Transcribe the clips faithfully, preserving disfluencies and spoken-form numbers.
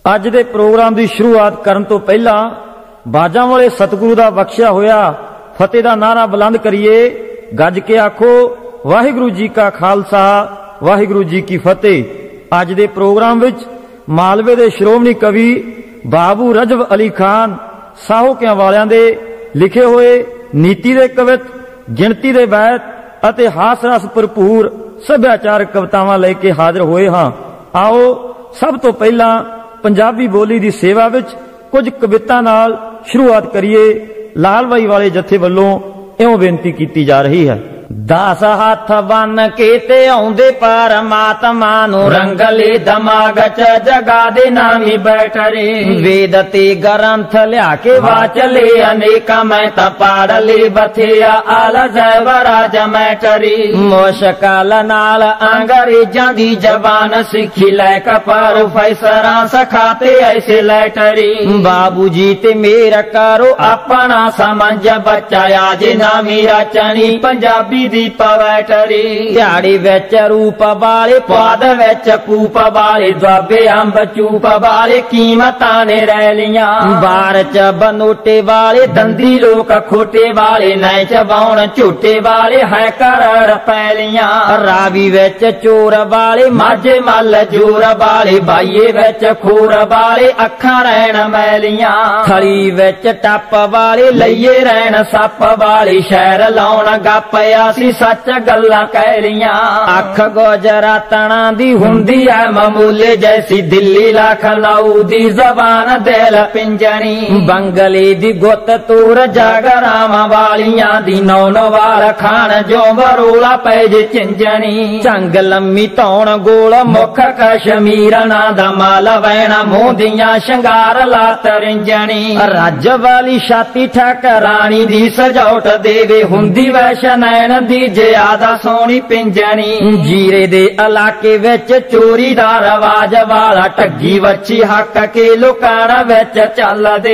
ਅੱਜ ਦੇ ਪ੍ਰੋਗਰਾਮ ਦੀ ਸ਼ੁਰੂਆਤ ਕਰਨ ਤੋਂ ਪਹਿਲਾਂ ਬਾਜਾਂ ਵਾਲੇ ਸਤਿਗੁਰੂ ਦਾ ਬਖਸ਼ਿਆ ਹੋਇਆ ਫਤਿਹ ਦਾ ਨਾਰਾ ਬੁਲੰਦ ਕਰੀਏ। ਗੱਜ ਕੇ ਆਖੋ ਵਾਹਿਗੁਰੂ ਜੀ ਕਾ ਖਾਲਸਾ ਵਾਹਿਗੁਰੂ ਜੀ ਕੀ ਫਤਿਹ। ਅੱਜ ਦੇ ਪ੍ਰੋਗਰਾਮ ਵਿੱਚ ਮਾਲਵੇ ਦੇ ਸ਼੍ਰੋਮਣੀ ਕਵੀ ਬਾਬੂ ਰਜਬ ਅਲੀ ਖਾਨ ਸਾਹੋਕਿਆਂ ਵਾਲਿਆਂ ਦੇ ਲਿਖੇ ਹੋਏ ਨੀਤੀ ਦੇ ਕਵਿਤ, ਗਿਣਤੀ ਦੇ ਬੈਤ ਅਤੇ ਹਾਸ ਰਸ ਭਰਪੂਰ ਸੱਭਿਆਚਾਰਕ ਕਵਿਤਾਵਾਂ ਲੈ ਕੇ ਹਾਜ਼ਰ ਹੋਏ ਹਾਂ। ਆਓ ਸਭ ਤੋਂ ਪਹਿਲਾਂ ਪੰਜਾਬੀ ਬੋਲੀ ਦੀ ਸੇਵਾ ਵਿੱਚ ਕੁਝ ਕਵਿਤਾ ਨਾਲ ਸ਼ੁਰੂਆਤ ਕਰੀਏ। ਲਾਲ ਬਾਈ ਵਾਲੇ ਜਥੇ ਵੱਲੋਂ ਇਉਂ ਬੇਨਤੀ ਕੀਤੀ ਜਾ ਰਹੀ ਹੈ। ਦਸ ਹੱਥ ਬੰਨ ਕੇ ਤੇ ਆਉਂਦੇ ਪਰਮਾਤਮਾ ਨੂੰ ਰੰਗਲੇ ਦਿਮਾਗ ਚ ਜਗਾ ਦੇ ਨਾਮੀ ਬੈਠਰੇ। ਵੇਦ ਤੇ ਗ੍ਰੰਥ ਲਿਆ ਕੇ ਵਾਚਲੇ ਅਨੇਕਾਂ ਮੈਂ ਤਾਂ ਪੜ ਲੇ ਬਥੇਰਾ ਆਲਾ ਜ਼ੈਵਰਾਜ ਮੈਂ ਟਰੀ। ਮੁਸ਼ਕਲ ਨਾਲ ਅੰਗਰੇਜ਼ਾਂ ਦੀ ਜ਼ਬਾਨ ਸਿੱਖੀ ਲੈ ਕੇ ਪ੍ਰੋਫੈਸਰਾਂ ਸਖਾਤੇ ਐਸੇ ਲੈਟਰੀ। ਬਾਬੂ ਜੀ ਤੇ ਮੇਰਾ ਕਰੋ ਆਪਣਾ ਸਮਝ ਬੱਚਾ ਆਜੇ ਨਾ ਮੇਰਾ ਚਣੀ ਪੰਜਾਬੀ ਦੀ ਪਵੈਟਰੀ। ਦਿਹਾੜੀ ਵਿੱਚ ਰੂਪ ਵਾਲੇ ਪਾਦ ਵਿੱਚ ਕੂਪ ਵਾਲੇ ਦੁਆਬੇ ਅੰਬ ਚੂਪ ਵਾਲੇ ਕੀਮਤਾਂ ਨੇ ਰਹਿ ਲੀਆਂ। ਬਾਰ ਚ ਬਨੋਟੇ ਵਾਲੇ ਦੰਦੀ ਲੋਕ ਖੋਟੇ ਵਾਲੇ ਨੈ ਚਬਾਉਣ ਝੂਟੇ ਵਾਲੇ ਹੈ ਕਰੜ ਪੈ ਲੀਆਂ। ਰਾਵੀ ਵਿੱਚ ਚੋਰ ਵਾਲੇ ਮਾਝੇ ਮੱਲ ਜੋਰ ਵਾਲੇ ਬਾਈਏ ਵਿੱਚ ਖੋਰ ਵਾਲੇ ਅੱਖਾਂ ਰਹਿਣ ਮੈਲੀਆਂ। ਥਲੀ ਵਿੱਚ ਟੱਪ ਵਾਲੇ ਲਈਏ ਰਹਿਣ ਸੱਪ ਵਾਲੇ ਸ਼ਹਿਰ ਲਾਉਣ ਗੱਪਿਆ ਸੀ ਸੱਚ ਗੱਲਾਂ ਕਹਿ ਲੀਆਂ। ਅੱਖ ਗੁਜਰਾਤਣਾ ਦੀ ਹੁੰਦੀ ਐ ਮਾਮੂਲੇ ਜੈਸੀ ਦਿੱਲੀ ਲਖਨਊ ਦੀ ਜ਼ਬਾਨ ਦਿਲ ਪਿੰਜਣੀ। ਬੰਗਲੇ ਦੀ ਗੁੱਤ ਤੂਰ ਜਾਗਰਾਵਾਂ ਵਾਲੀਆਂ ਦੀ ਨੌ ਨੌ ਵਾਰ ਖਾਣ ਜੋ ਬਰੋਲਾ ਪੈ ਜੇ ਚਿੰਜਣੀ। ਝੰਗ ਲੰਮੀ ਧੌਣ ਗੋਲ ਮੁੱਖ ਕਸ਼ਮੀਰ ਨਾਂ ਦਾ ਮਾਲ ਵੈਣਾ ਮੂੰਹ ਦੀਆਂ ਸ਼ਿੰਗਾਰ ਲਾਤ ਰਿੰਜਣੀ। ਰੱਜ ਵਾਲੀ ਛਾਤੀ ਠਕਰਾਣੀ ਦੀ ਸਜਾਵਟ ਦੇਵੇ ਹੁੰਦੀ ਵੈਸ਼ਨੈਣ ਦੀ ਜਿਆਦਾ ਸੋਹਣੀ ਪਿੰਜਣੀ। ਜੀਰੇ ਦੇ ਇਲਾਕੇ ਵਿੱਚ ਚੋਰੀ ਦਾ ਰਵਾਜ ਵਾਲਾ ਠੱਗੀ ਵੱਛੀ ਹੱਕ ਕੇ ਲੋਕਾਂ ਵਿੱਚ ਚੱਲਦੇ।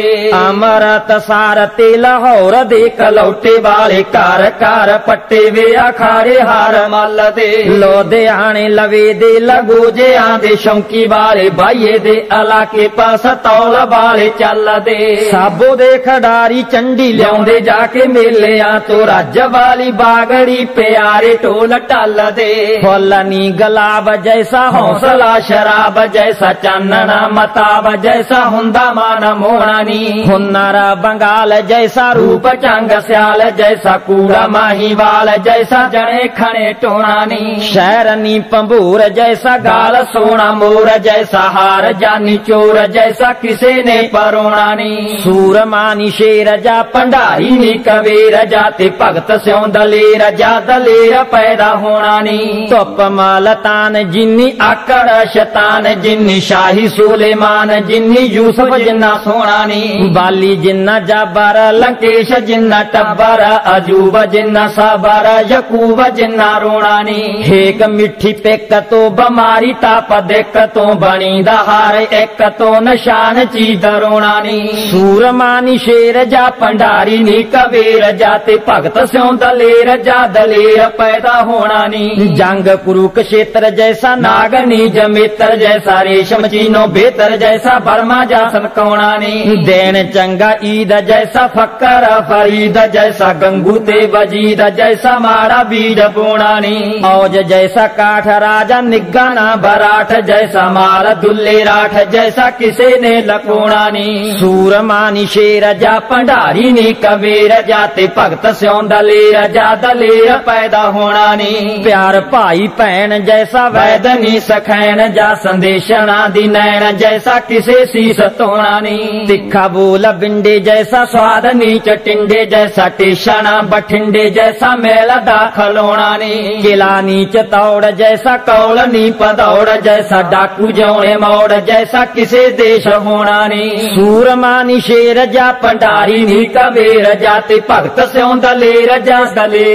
ਅੰਮ੍ਰਿਤਸਰ ਤੇ ਲਾਹੌਰ ਦੇ ਕਲੌਟੇ ਵਾਲੇ ਘਰ ਘਰ ਪੱਟੇ ਵੇ ਅਖਾੜੇ ਹਾਰ ਮੱਲਦੇ। ਲੁਧਿਆਣੇ ਲਵੇ ਦੇ ਲਗੋਜਿਆਂ ਦੇ ਸ਼ੌਂਕੀ ਵਾਲੇ ਬਾਈਏ ਦੇ ਇਲਾਕੇ ਪਾਸ ਤੌਲ ਵਾਲੇ ਚੱਲਦੇ। ਸਾਬੋ ਦੇ ਖਿਡਾਰੀ ਚੰਡੀ ਲਿਆਉਂਦੇ ਜਾ ਕੇ ਮੇਲਿਆਂ ਤੋਂ ਰੱਜ ਵਾਲੀ ਬਾਗੜੀ ਪਿਆਰੇ ਢੋਲ ਟੱਲਦੇ। ਫੁੱਲ ਨੀ ਗੁਲਾਬ ਜੈਸਾ ਹੌਸਲਾ ਸ਼ਰਾਬ ਜੈਸਾ ਚਾਨਣਾ ਮਤਾਬ ਜੈਸਾ ਹੁੰਦਾ ਮਾਨ ਮੋਹਣਾ ਨੀ। ਹੁਨਰ ਬੰਗਾਲ ਜੈਸਾ ਰੂਪ ਚੰਗ ਸਿਆਲ ਜੈਸਾ ਕੂੜਾ ਮਾਹੀਵਾਲ ਜੈਸਾ ਜਣੇ ਖਣੇ ਟੋਣਾ ਨੀ। ਸ਼ਹਿਰ ਨੀ ਪੰਭੂਰ ਜੈਸਾ ਗਾਲ ਸੋਹਣਾ ਮੋਰ ਜੈਸਾ ਹਾਰ ਜਾਨੀ ਚੋਰ ਜੈਸਾ ਕਿਸੇ ਨੇ ਪਰੋਣਾ ਨੀ। ਸੂਰਮਾ ਨੀ ਸ਼ੇਰ ਜਾ ਭੰਡਾਰੀ ਨੀ ਕਬੀਰ ਜਾ ਤੇ ਭਗਤ ਸਿਉ ਦਲੇਰ ਜਾ ਦਲੇਰ ਪੈਦਾ ਹੋਣਾ ਨੀ। ਧੁੱਪ ਮਾਲਤਾਨ ਜਿੰਨੀ ਆਕੜ ਸ਼ੈਤਾਨ ਜਿੰਨੀ ਸ਼ਾਹੀ ਸੁਲੇਮਾਨ ਜਿੰਨੀ ਯੂਸਫ ਜਿੰਨਾ ਸੋਹਣਾ ਨੀ। ਬਾਲੀ ਜਿੰਨਾ ਜਾਬਰ ਲੰਕੇਸ਼ ਜਿੰਨਾ ਟੱਬਰ ਅਜੂਬ ਜਿੰਨਾ ਸਾਬਰ ਯਕੂਬ ਜਿੰਨਾ ਰੋਣਾ ਨੀ। ਹੇਕ ਮਿੱਠੀ ਪਿੱਕ ਤੋਂ ਬਿਮਾਰੀ ਤਾਪ ਦਿੱਕ ਤੋਂ ਬਣੀ ਦਾ ਹਾਰ ਇੱਕ ਤੋਂ ਨਿਸ਼ਾਨ ਚੀਜ਼ ਰੋਣਾ ਨੀ। ਸੂਰਮਾ ਨੀ ਸ਼ੇਰ ਜਾ ਭੰਡਾਰੀ ਨੀ ਕਬੀਰ ਜਾ ਤੇ ਭਗਤ ਸਿਉ ਦਲੇਰ ਜਾ ਦਲੇਰ ਪੈਦਾ ਹੋਣਾ ਨੀ। ਜੰਗ ਕੁਰੂਕਸ਼ੇਤਰ ਜੈਸਾ ਨਾਗਨੀ ਜਮੇਤਰ ਜੈਸਾ ਰੇਸ਼ਮ ਚੀਨੋ ਬੇਤਰ ਜੈਸਾ ਬਰਮਾ ਜਾ ਸੰਕਾਉਣਾ ਨੀ। ਦੇਣ ਚੰਗਾ ਈਦ ਜੈਸਾ ਫਕਰ ਫਰੀਦ ਜੈਸਾ ਗੰਗੂ ਤੇ ਵਜੀਦ ਜੈਸਾ ਮਾੜਾ ਬੀਜ ਬੋਣਾ ਨੀ। ਔਜ ਜੈਸਾ ਕਾਠ ਰਾਜਾ ਨਿੱਗਾ ਨਾ ਬਰਾਠ ਜੈਸਾ ਮਾਲ ਦੁੱਲੇ ਰਾਠ ਜੈਸਾ ਕਿਸੇ ਨੇ ਲਕੋਣਾ ਨੀ। ਸੂਰਮਾ ਨੀ ਸ਼ੇਰ ਜਾ ਭੰਡਾਰੀ ਨੀ ਕਬੀਰ ਜਾ ਤੇ ਭਗਤ ਸਿਉ ਦਲੇਰ ਜਾ ਦਲੇਰ ਪੈਦਾ ਹੋਣਾ ਨੀ। ਪਿਆਰ ਭਾਈ ਭੈਣ ਜੈਸਾ ਵੈਦ ਨੀ ਸਖੈਣ ਜਾ ਸੰਦੇਸ਼ਣਾ ਦੀ ਨੈਣ ਜੈਸਾ ਕਿਸੇ ਸੀਸ ਧੋਣਾ ਨੀ। ਤਿੱਖਾ ਬੋਲ ਬਿੰਡੇ ਜੈਸਾ ਸਵਾਦ ਨੀ ਚਟਿੰਡੇ ਜੈਸਾ ਟੇਸ਼ਣਾ ਬਠਿੰਡੇ ਜੈਸਾ ਮੇਲ ਦਾ ਖਲੋਣਾ ਨੀ। ਕਿਲਾ ਨੀ ਚਤੌੜ ਜੈਸਾ ਕੌਲ ਨੀ ਪਦੌੜ ਜੈਸਾ ਡਾਕੂ ਜਿਉਣੇ ਮੌੜ ਜੈਸਾ ਕਿਸੇ ਦੇਸ਼ ਹੋਣਾ ਨੀ। ਸੂਰਮਾ ਨੀ ਸ਼ੇਰ ਜਾ ਭੰਡਾਰੀ ਨੀ ਕਬੀਰ ਜਾ ਤੇ ਭਗਤ ਸਿਉ ਦਲੇਰ ਜਾ ਦਲੇਰ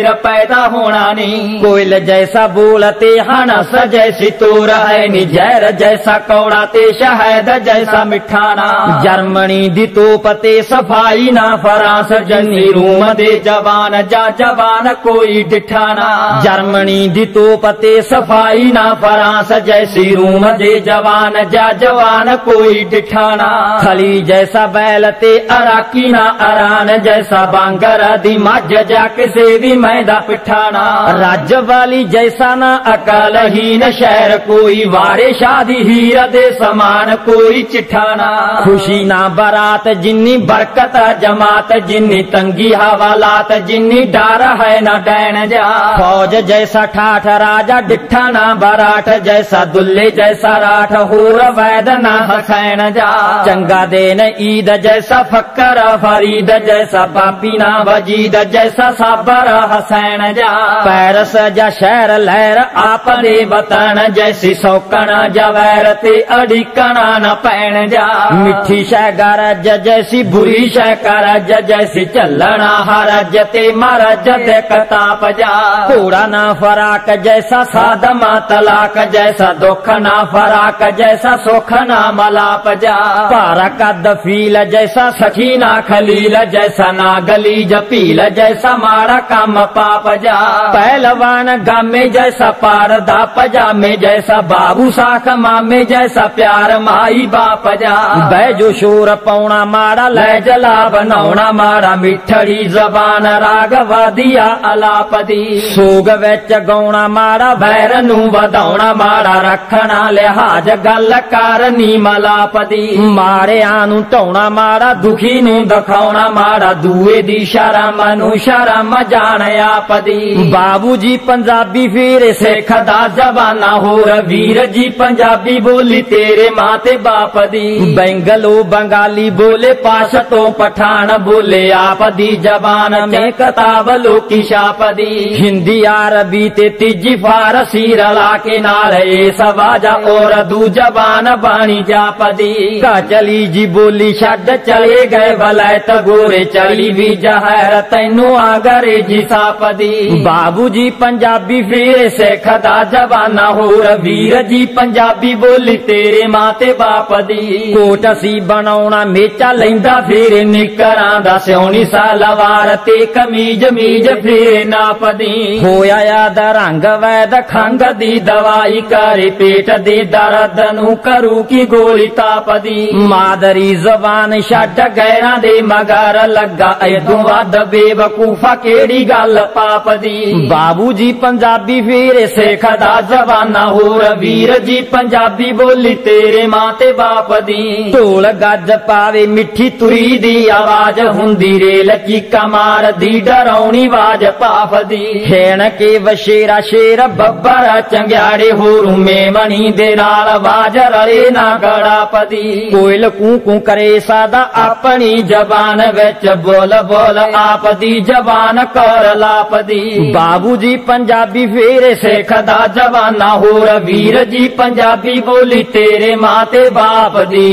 फेर पैदा होना नहीं। कोयल जैसा बोलते हनस जैसी तोर है नी, जहर जैसा कौड़ा ते शहद जैसा मिठाना। जर्मनी दी तोप ते सफाई ना फरांस जनी, रूम दे जवान जा जवान कोई डिठाना। जर्मनी दी तोप ते सफाई ना फरांस जैसी, रूम दे जवान जा जवान कोई डिठाना। खली जैसा बैल ते अराकी ना अरान जैसा, बांगर दी मझ जा किसे भी मैदा पिठाना। राज्य वाली जैसा ना अकालहीन शहर कोई, वारे शादी हीरा दे समान कोई चिठाना। खुशी ना बारात जिन्नी बरकत जमात जिन्नी, तंगी हवालात जिन्नी, डर है न डैन जा। फौज जैसा ठाठ राजा डिठा ना बराठ जैसा, दुल्ले जैसा राठ होर वैद ना हसैन जा। चंगा देन ईद जैसा फक्कर फरीद जैसा, पापी ना वजीद जैसा, साबर हसैन जा। पैरस जा शहर लहर आप दे वतन जैसी, सौकण जवैर ते अड़िकण न पैन जा। मिठी शह गरज जैसी, बुरी शह करज जैसी, चलना हरज ते मरज दे कताप जा। घोड़ा ना फराक जैसा, सादमा तलाक जैसा, दुख ना फराक जैसा, सुख ना मलाप जा। पारा का दफील जैसा, सखी ना खलील जैसा, ना गली जपील जैसा, मारा काम पाप जा। पहलवान गामे जैसा, पारदा पजामे जैसा, बाबू साख मामे जैसा, प्यार माई बाप जा। बैजो शोर पौना मारा, लै जला बनाउना मारा, मिठड़ी जबान राग वादिया अलाप दी। सोग विच गाउना मारा, बैर नू वधाउना मारा, रखना लिहाज गल करनी मलाप दी। मारिया नू ढाउना मारा, दुखी नू दिखाउना मारा, दूए दी शरम नू शरम जान आप दी। बाबू जी पंजाबी फिर सिख दा जवाना होर, वीर जी पंजाबी बोली तेरे मां ते बाप दी। बैंगलो बंगाली बोले पाशतो पठान बोले, आप दी जबान में किताब लोकी छाप दी। हिंदी अरबी ते तीजी फारसी रला के नारे, सवाजा और दू जबान बाणी जाप दी। का चली जी बोली छड़ चले गए वलैत गोरे, चली भी जहर तैनू आगरे जी साप दी। बाबू जी पंजाबी फिर सिख दा जवाना होर, वीर जी पंजाबी बोली तेरे मां ते बाप दी। कोट असी बनाउना मेचा लैंदा फिर निकरां दा, सिउनी सलवार ते कमीज मीज फिर नाप दी। होया याद रंग वैद खंग दी दवाई करे, पेट दे दर्द नू करू की गोली ताप दी। मादरी जबान छड़ गैरां दे मगर लगा, ऐदू वध बेवकूफा केड़ी गल पाप दी। बाबू जी पंजाबी फिर सिख दा जवाना होर, वीर जी पंजाबी बोली तेरे मां ते बाप दी। ढोल गज पावे मिठी तुरी दी आवाज हुंदी, रेल चीका मार दी डराउनी आवाज पाफ दी। खेण के वशेरा शेर बब्बर चंग्याड़े होरू, मेमणी दे नाल आवाज रले ना गड़ा पदी। कोयल कू कू करे सादा, अपनी जबान विच बोल बोल आप दी जबान कर लाप दी। बाबू जी पंजाबी फिर सिख दा जवाना होर, वीर जी पंजाबी बोली तेरे मां ते बाप दी।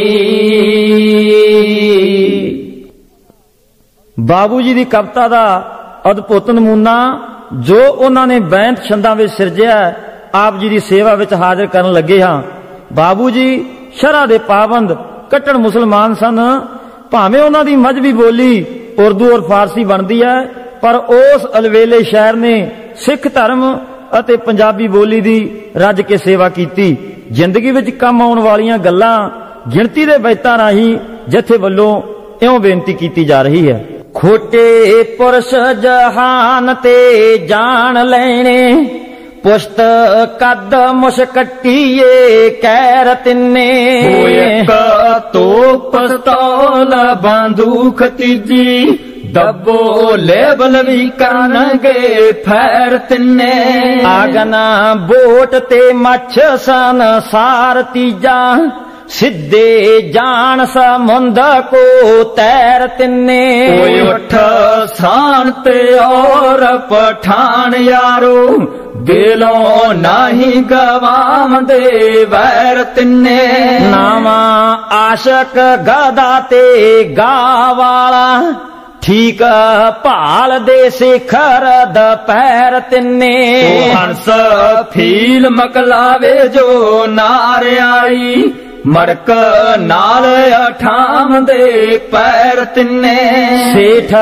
बाबू जी दी कविता दा अद्भुत नमूना जो उन्होंने ने बैंत छंदां विच सिरजिया, आप जी दी सेवा विच हाजिर करन लगे हां। बाबू जी शरह दे पाबंद कट्टड़ मुसलमान सन, भावें उन्हां दी मजहबी बोली उर्दू और फारसी बनदी है, पर उस अलवेले शहर ने सिख धर्म अते पंजाबी बोली दी रज के सेवा कीती। जिंदगी विच काम आउण वालियां गल्लां गिणती दे बैतां राहीं जथे वल्लों इउं बेनती कीती जा रही है। खोटे पुरुष जहान ते जान लेने, पुश्त कद मुशकटीए कैर तिन्ने। तो पिस्तौल बंदूक तीजी, दबो लेबल भी करनगे फैर तिन्ने। आगना बोट ते मच्छ सन सार तीजा, सिद्धे जान समुंद को तैर तिन्ने। कोई उठ शान ते और पठान यारो, दिलों नहीं गवाम दे वैर तिन्ने। नामा आशक गदा ते गावाला, ਠੀਕ ਭਾਲ ਦੇ ਸਿਖਰ ਦੁਪਹਿਰ ਤਿੰਨੇ ਹੰਸ ਫੀਲ ਮਕਲਾਵੇ ਜੋ ਨਾਰਿਆਈ ਮੜਕ ਨਾਲ ਅਠਾਮ ਦੇ ਪੈਰ ਤਿੰਨੇ ਸੇਠ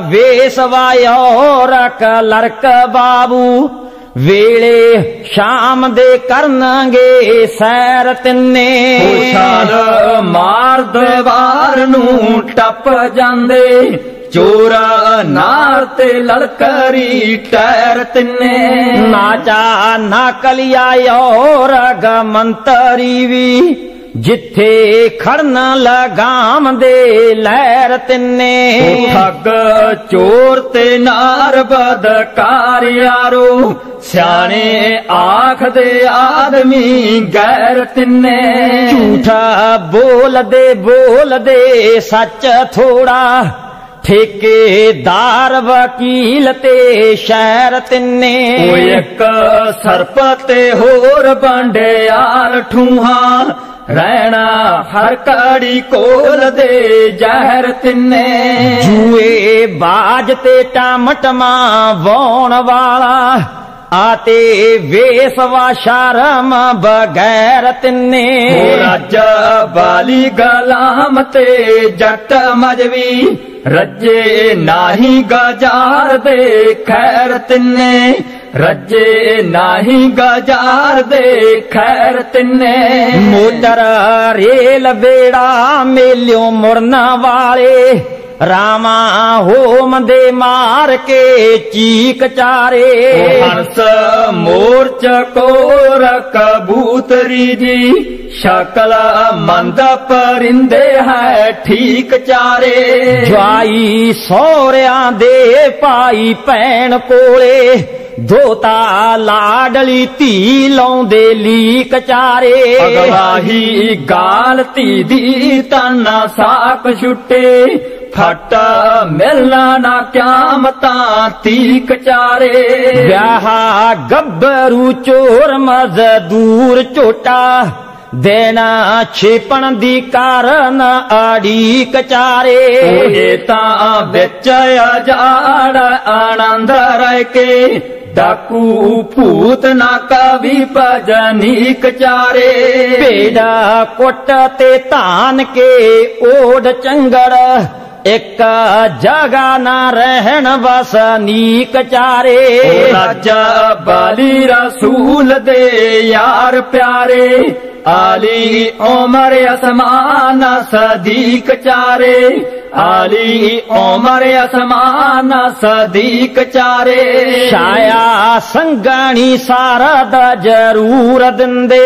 ਵੇਸਵਾਇਓ ਰਕ ਲਰਕ ਬਾਬੂ ਵੇਲੇ ਸ਼ਾਮ ਦੇ ਕਰਨਗੇ ਸੈਰ ਤਿੰਨੇ ਛਾਲ ਮਾਰ ਦੀਵਾਰ ਨੂੰ ਟੱਪ ਜਾਂਦੇ ਚੋਰ ਨਾਰ ਤੇ ਲਲਕਰੀ ਟੈਰ ਤਿੰਨੇ ਨਾਚਾ ਨਾ ਕਲਿਆਇਓ ਰਗ ਮੰਤਰੀ ਵੀ ਜਿੱਥੇ ਖੜਨ ਲਗਾਮ ਦੇ ਲਹਿਰ ਤਿੰਨੇ ਠੱਗ ਚੋਰ ਤੇ ਨਾਰ ਬਦਕਾਰ ਯਾਰੋ ਸਿਆਣੇ ਆਖਦੇ ਆਦਮੀ ਗੈਰ ਤਿੰਨੇ ਝੂਠਾ ਬੋਲਦੇ ਬੋਲਦੇ ਸੱਚ ਥੋੜਾ ਠੇਕੇਦਾਰ ਵਕੀਲ ਤੇ ਸ਼ਹਿਰ ਤਿੰਨੇ ਉਹ ਇੱਕ ਸਰਪ ਤੇ ਹੋਰ ਬਾਂਡਿਆਰ ਠੂਹਾਂ ਰਹਿਣਾ ਹਰ ਕੜੀ ਕੋਲ ਦੇ ਜ਼ਹਿਰ ਤਿੰਨੇ ਜੂਏ ਬਾਜ ਤੇ ਟਮਟਮਾ ਵਾਉਣ ਵਾਲਾ ਆਤੇ ਵੇਸਵਾ ਸ਼ਰਮ ਬਗੈਰ ਤਿੰਨੇ ਰੱਜ ਬਾਲੀ ਗਲਾਮ ਤੇ ਜੱਟ ਮਜਵੀ ਰੱਜੇ ਨਾਹੀ ਗਜਾਰ ਦੇ ਖੈਰ ਤਿੰਨੇ ਰੱਜੇ ਨਾਹੀ ਗਜਾਰ ਦੇ ਖੈਰ ਤਿੰਨੇ ਮੋਟਰ ਰੇਲ ਬੇੜਾ ਮੇਲਿਓ ਮੁੜਨ ਵਾਲੇ ਰਾਮਾ ਹੋਮ ਦੇ ਮਾਰ ਕੇ ਚੀਕ ਚਾਰੇ ਹੰਸ ਮੋਰ ਚਕੋਰ ਕਬੂਤਰੀ ਜੀ ਸ਼ਕਲ ਮੰਦ ਪਰਿੰਦੇ ਹੈ ਠੀਕ ਚਾਰੇ ਜਵਾਈ ਸਹੁਰਿਆਂ ਦੇ ਭਾਈ ਭੈਣ ਕੋਲੇ ਦੋਤਾ ਲਾਡਲੀ ਧੀ ਲਾਉਂਦੇ ਲੀਕ ਚਾਰੇ ਅਗਵਾਹੀ ਗਾਲ ਧੀ ਦੀ ਤਾਨਾ ਸਾਕ ਛੁੱਟੇ ਫਟ ਮਿਲਣਾ ਨਾ ਕਿਆਮਤਾਂ ਤੀਕ ਚਾਰੇ ਵਿਆਹ ਗੱਭਰੂ ਚੋਰ ਮਜ਼ਦੂਰ ਝੋਟਾ ਦੇਣਾ ਛੇਪਣ ਦੀ ਕਾਰਨ ਆੜੀ ਕਚਾਰੇ ਇਹ ਤਾਂ ਵਿੱਚ ਅਜਾੜ ਆਨੰਦ ਰਹਿ ਕੇ ਡਾਕੂ ਭੂਤ ਨਾ ਕਵੀ ਭਜਨੀ ਕਚਾਰੇ ਭੇਡਾ ਕੁੱਟ ਤੇ ਧਾਨ ਕੇ ਓੜ ਚੰਗੜ ਇੱਕ ਜਗਾ ਨਾ ਰਹਿਣ ਵਸਨੀਕ ਚਾਰੇ ਰਾਜਾ ਬਾਲੀ ਰਸੂਲ ਦੇ ਯਾਰ ਪਿਆਰੇ ਆਲੀ ਉਮਰ ਅਸਮਾਨ ਸਦੀਕ ਚਾਰੇ ਆਲੀ ਉਮਰ ਅਸਮਾਨ ਸਦੀਕ ਚਾਰੇ ਛਾਇਆ ਸੰਗਣੀ ਸਾਰਾ ਦਾ ਜ਼ਰੂਰ ਦਿੰਦੇ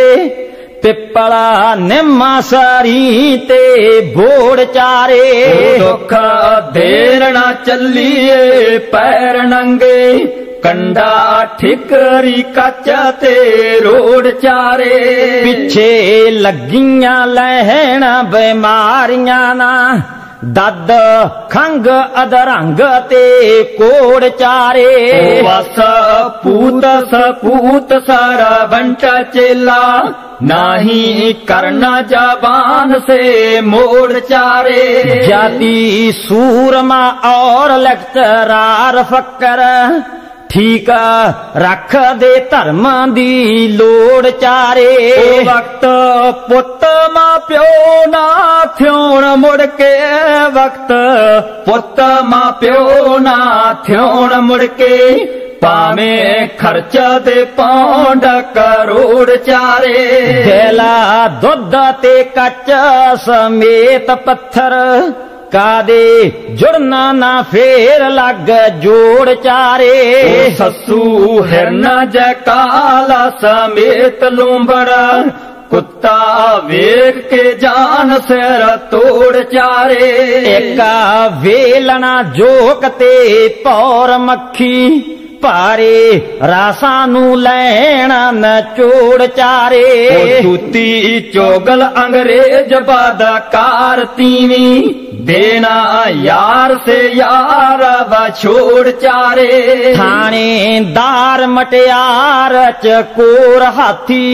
ਪਿੱਪਲਾ ਨਿੰਮਾ ਸਾਰੀ ਤੇ ਬੋੜ ਚਾਰੇ ਦੁੱਖ ਦੇਰ ਨਾ ਚੱਲੀਏ ਪੈਰ ਨੰਗੇ ਕੰਡਾ ਠਿਕਰੀ ਕੱਚ ਤੇ ਰੋੜ ਚਾਰੇ ਪਿੱਛੇ ਲੱਗੀਆਂ ਲੈਣ ਬਿਮਾਰੀਆਂ ਨਾ ਦੱਦ ਖੰਗ ਅਧਰੰਗ ਤੇ ਕੋੜ ਚਾਰੇ ਵਸ ਪੂਤ ਸਪੂਤ ਸਾਰਾ ਬੰਟਾ ਚੇਲਾ नाही करना जबान से मोड़ चारे जाति सूरमा और लेक्चरार फक्कर ठीक रख दे धर्म दी लोड़ चारे वक्त पुत मां प्यो ना थ्योण मुड़ के वक्त पुत मां प्यो ना थ्योण मुड़ के पावे खर्च दे पौंड करोड़ चारे गैला दुध ते कच समेत पत्थर कादे जुड़ना ना फेर लग जोड़ चारे ससू हिरन जकाला समेत लूंबड़ा कुत्ता वेख के जान सिर तोड़ चारे एक वेलना जोकते पौर मक्खी पारे रासा नू लैना न चोड़ चारे तूती चोगल अंग्रेज बादकार तीवी देना यार से यार छोड़ चारे थानेदार मटियार चकोर हाथी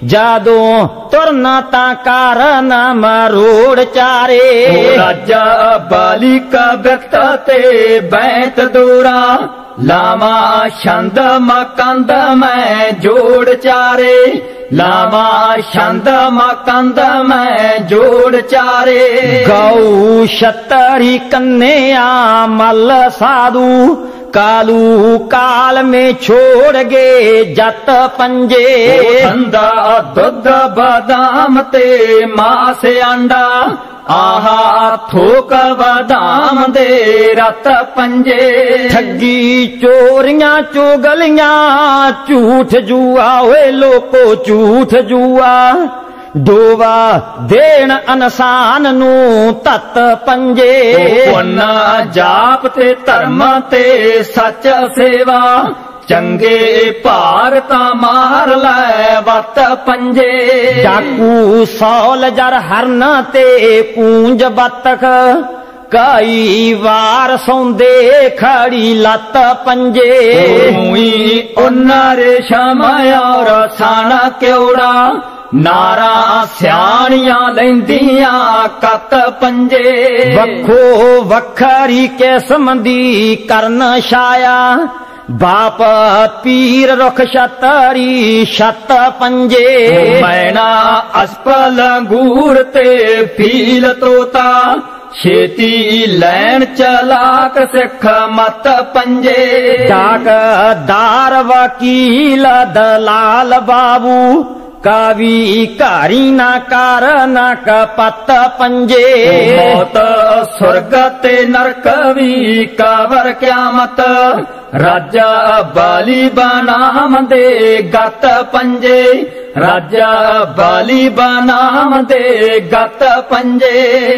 ਜਦੋਂ ਤੁਰਨਾ ਤਾਂ ਕਾਰਨ ਮਰੋੜ ਚਾਰੇ। ਰਾਜਾ ਬਾਲੀ ਕਾ ਬਿਰਤ ਤੇ ਬੈਂਤ ਦੂਰਾ ਲਾਵਾ ਛੰਦ ਮਕੰਦ ਮੈਂ ਜੋੜ ਚਾਰੇ। ਲਾਵਾ ਛੰਦ ਮਕੰਦ ਮੈਂ ਜੋੜ ਚਾਰੇ। ਗਊ ਛਤਰੀ ਕੰਨਿਆ ਮਲ ਸਾਧੂ कालू काल में छोड़ गे जत पंजे। ठंडा दुध बादाम ते मास अंडा आहा थोक बादाम दे रत पंजे। ठगी चोरियां चुगलियां झूठ जुआ वे लोको झूठ जुआ डोवा देण अनसान नू तत पंजे। पुन्ना जाप ते धर्म ते सच सेवा चंगे भारत मार लै वत पंजे। डाकू सौल जर हरन ते कूंज बतख कई वार सौंदे खड़ी लत पंजे। उन्ना रेशम और साना क्योड़ा नारा सियाणियां लैंदियां कत पंजे। वखो वखरी किस्म दी करन छाया बाप पीर रुख छतरी छत पंजे। मैना अस्पल अंगूर ते फील तोता छेती लैन चलाक सिख मत पंजे। डाक दार वकील दलाल बाबू कावी कारी ना कार ना कपत पंजे। मौत स्वर्ग ते नरक भी कावर क्यामत राजा बाली बनाम दे गत पंजे। राजा बाली बनाम दे गत पंजे।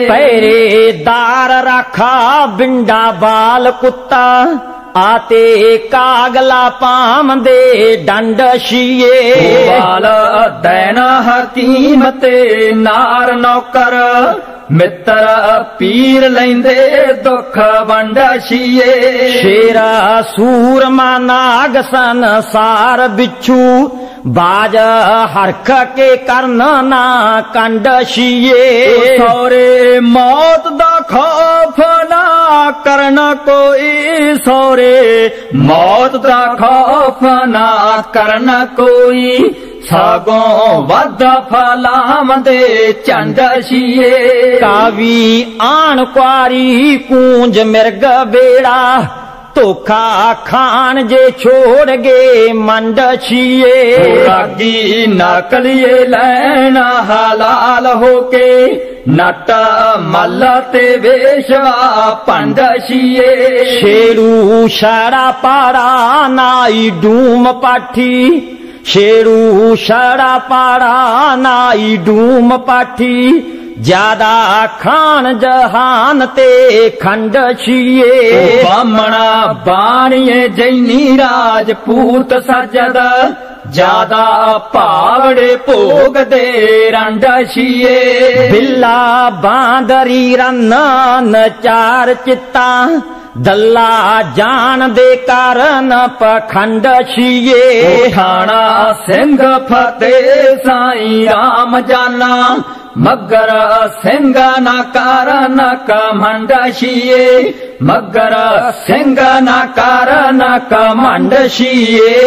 पहरेदार राखा बिंडा बाल कुत्ता आते कागला पाम दे डंड शीए। बाल दैन हकीम ते नार नौकर मित्र पीर लैंदे दुख वंड शीए। शेरा सूरमा नाग संसार बिच्छू बाज हरख के करन ना कंड शीए। सौरे मौत दा खौफ ना करना कोई सौरे मौत दा खौफ ना करना कोई सागों वध फलाम दे चंड शीए। कावी आन क्वारी कूंज मिर्ग बेड़ा धोखा खान जे छोड़ गे मंड शीए। रागी नकलिए लैना हलाल होके नट मल ते वेशवा पंड शीए। शेरू शरा पाड़ा नाई डूम पाठी शेरू शरा पाड़ा नाई डूम पाठी ज्यादा खान जहान ते खंड शीए। बामणा बाणिए जैनी राजपूत सजद ज्यादा पावड़े भोग दे रंड शीए। बिल्ला बांदरी रन चार चित्ता दल्ला जान दे कारण पखंड शीए। ठाणा सिंह फतेह साईं राम जाना मगर सिंह ना कारण कमंड शीए। मगर सिंह ना कारण कमंड शीए।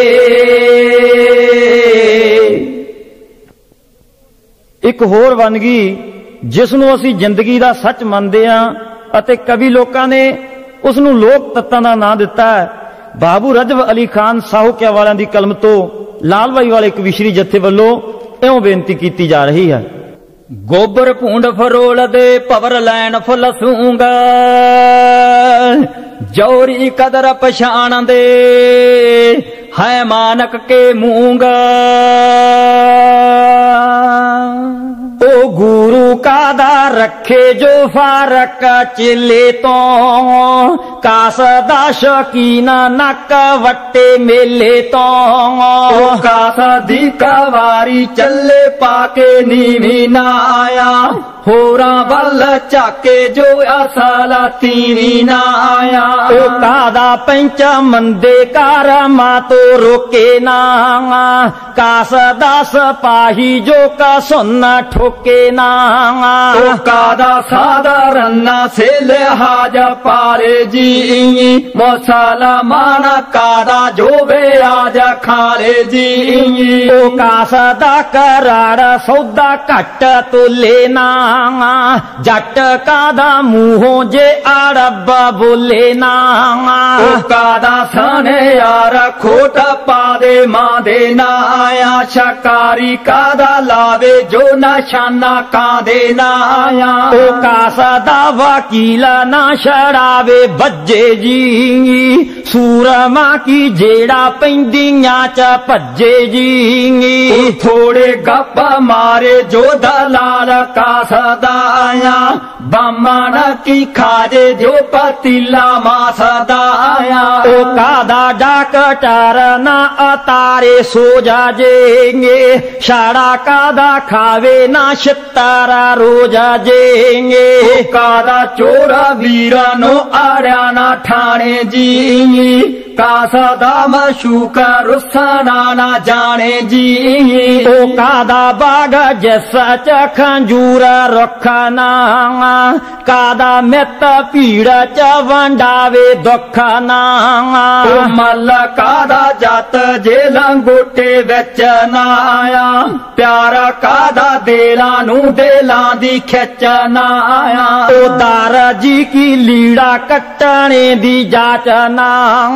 एक होर वनगी जिसनों असी जिंदगी दा सच मनदे हां अते कवि लोकां ने उसनों लोक तत्तां दा नां दिता है। बाबू रजब अली खान साहूकिया वालियां दी कलम तो लाल बाई वाले कविश्री जत्थे वल्लों इउं बेनती कीती जा रही है। गोबर भूंड फरोल दे पवर लैन फुल सूंगा जौरी कदर पछाण दे है मानक के मूंगा। ओ गुरु कादा रखे जो फारक चेले तो कास दा शकीना नक वट्टे मेले तो कास दी कवारी चले पाके नीवी ना आया होरा बल चाके जो असाला तीवी ना आया ओ कादा पंच मंदे कार मा तो रोके ना कास दास पाही जो का सुन ठोके ना ओ कादा साधारण से लिहाज पारे जी मसाला माना कादा जो बे आज खाले जी ओ कास दा करार सौदा कट तो लेना जट कादा मुंहों जे अरब बोले ना ओ कादा सने यार खोट पादे मादे ना आया शकारी कादा लावे जो नशाना कादे ना आया ओ कासा दा वकीला ना शरावे बज्जे जी सूरमा की जेड़ा पैंदियां च भज्जे जी थोड़े गप मारे जो दलाल कासा दा आया बामण की खाजे जो पतीला मासदा आया ओ कादा डाकटर ना अतारे सो जाजेंगे शाड़ा कादा खावे ना शितारा रोजा जेंगे कादा चोरा वीरा नो आर्या ना ठाणे जी कासा दा मशूका रुसना ना जाने जी ओ कादा बाग जैसा च खंजूरा रखना कादा मित पीड़ च वंडावे दुखना मल कादा जत जे लंगोटे विच ना आया प्यारा कादा देला नू देला दी खिच ना आया ओ दारा जी की लीड़ा कटने दी जाच ना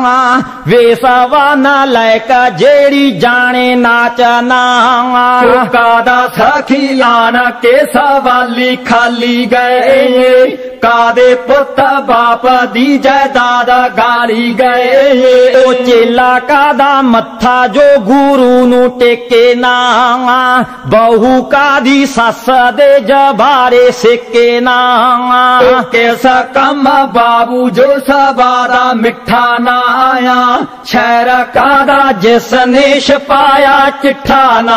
वेसवा ना लैक जेड़ी जाने नाच ना कादा सखियान के सवाली खाली गए कादे पुत बाप दी जायदाद गाली गए ओ चेला कादा मत्था जो गुरु नू टेके ना बहु कादी सस दे जबारे सेके ना कैसा कम बाबू जो सवादा मिठा ना आया शहर कादा जिसने छपाया चिट्ठा ना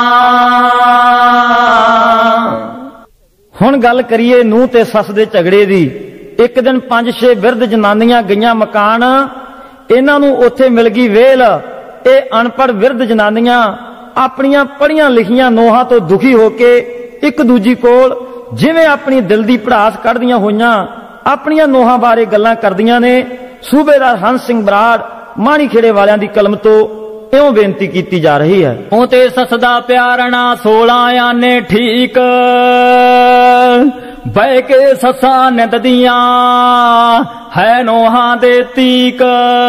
हुण गल करिए नूह ते सस दे झगड़े दी। एक दिन पंज छे बिरध जनानियां गईयां मकान इन्हां नूं उत्थे मिल गई वेल। ये अनपढ़ बिरध जनानियां अपनियां पढ़ियां लिखियां नोहां तो दुखी होके एक दूजी कोल जिवें अपनी दिल दी भड़ास कढ़दियां होईयां अपनियां नोहां बारे गल्लां करदियां ने। सूबेदार हंस सिंह बराड़ माणी खेड़े वालियां दी कलम तो इउं बेनती की जा रही है। ओ ते ससदा प्यारना सोलह आने ठीक बह के ससा निंददियां है नोहां दे तीक।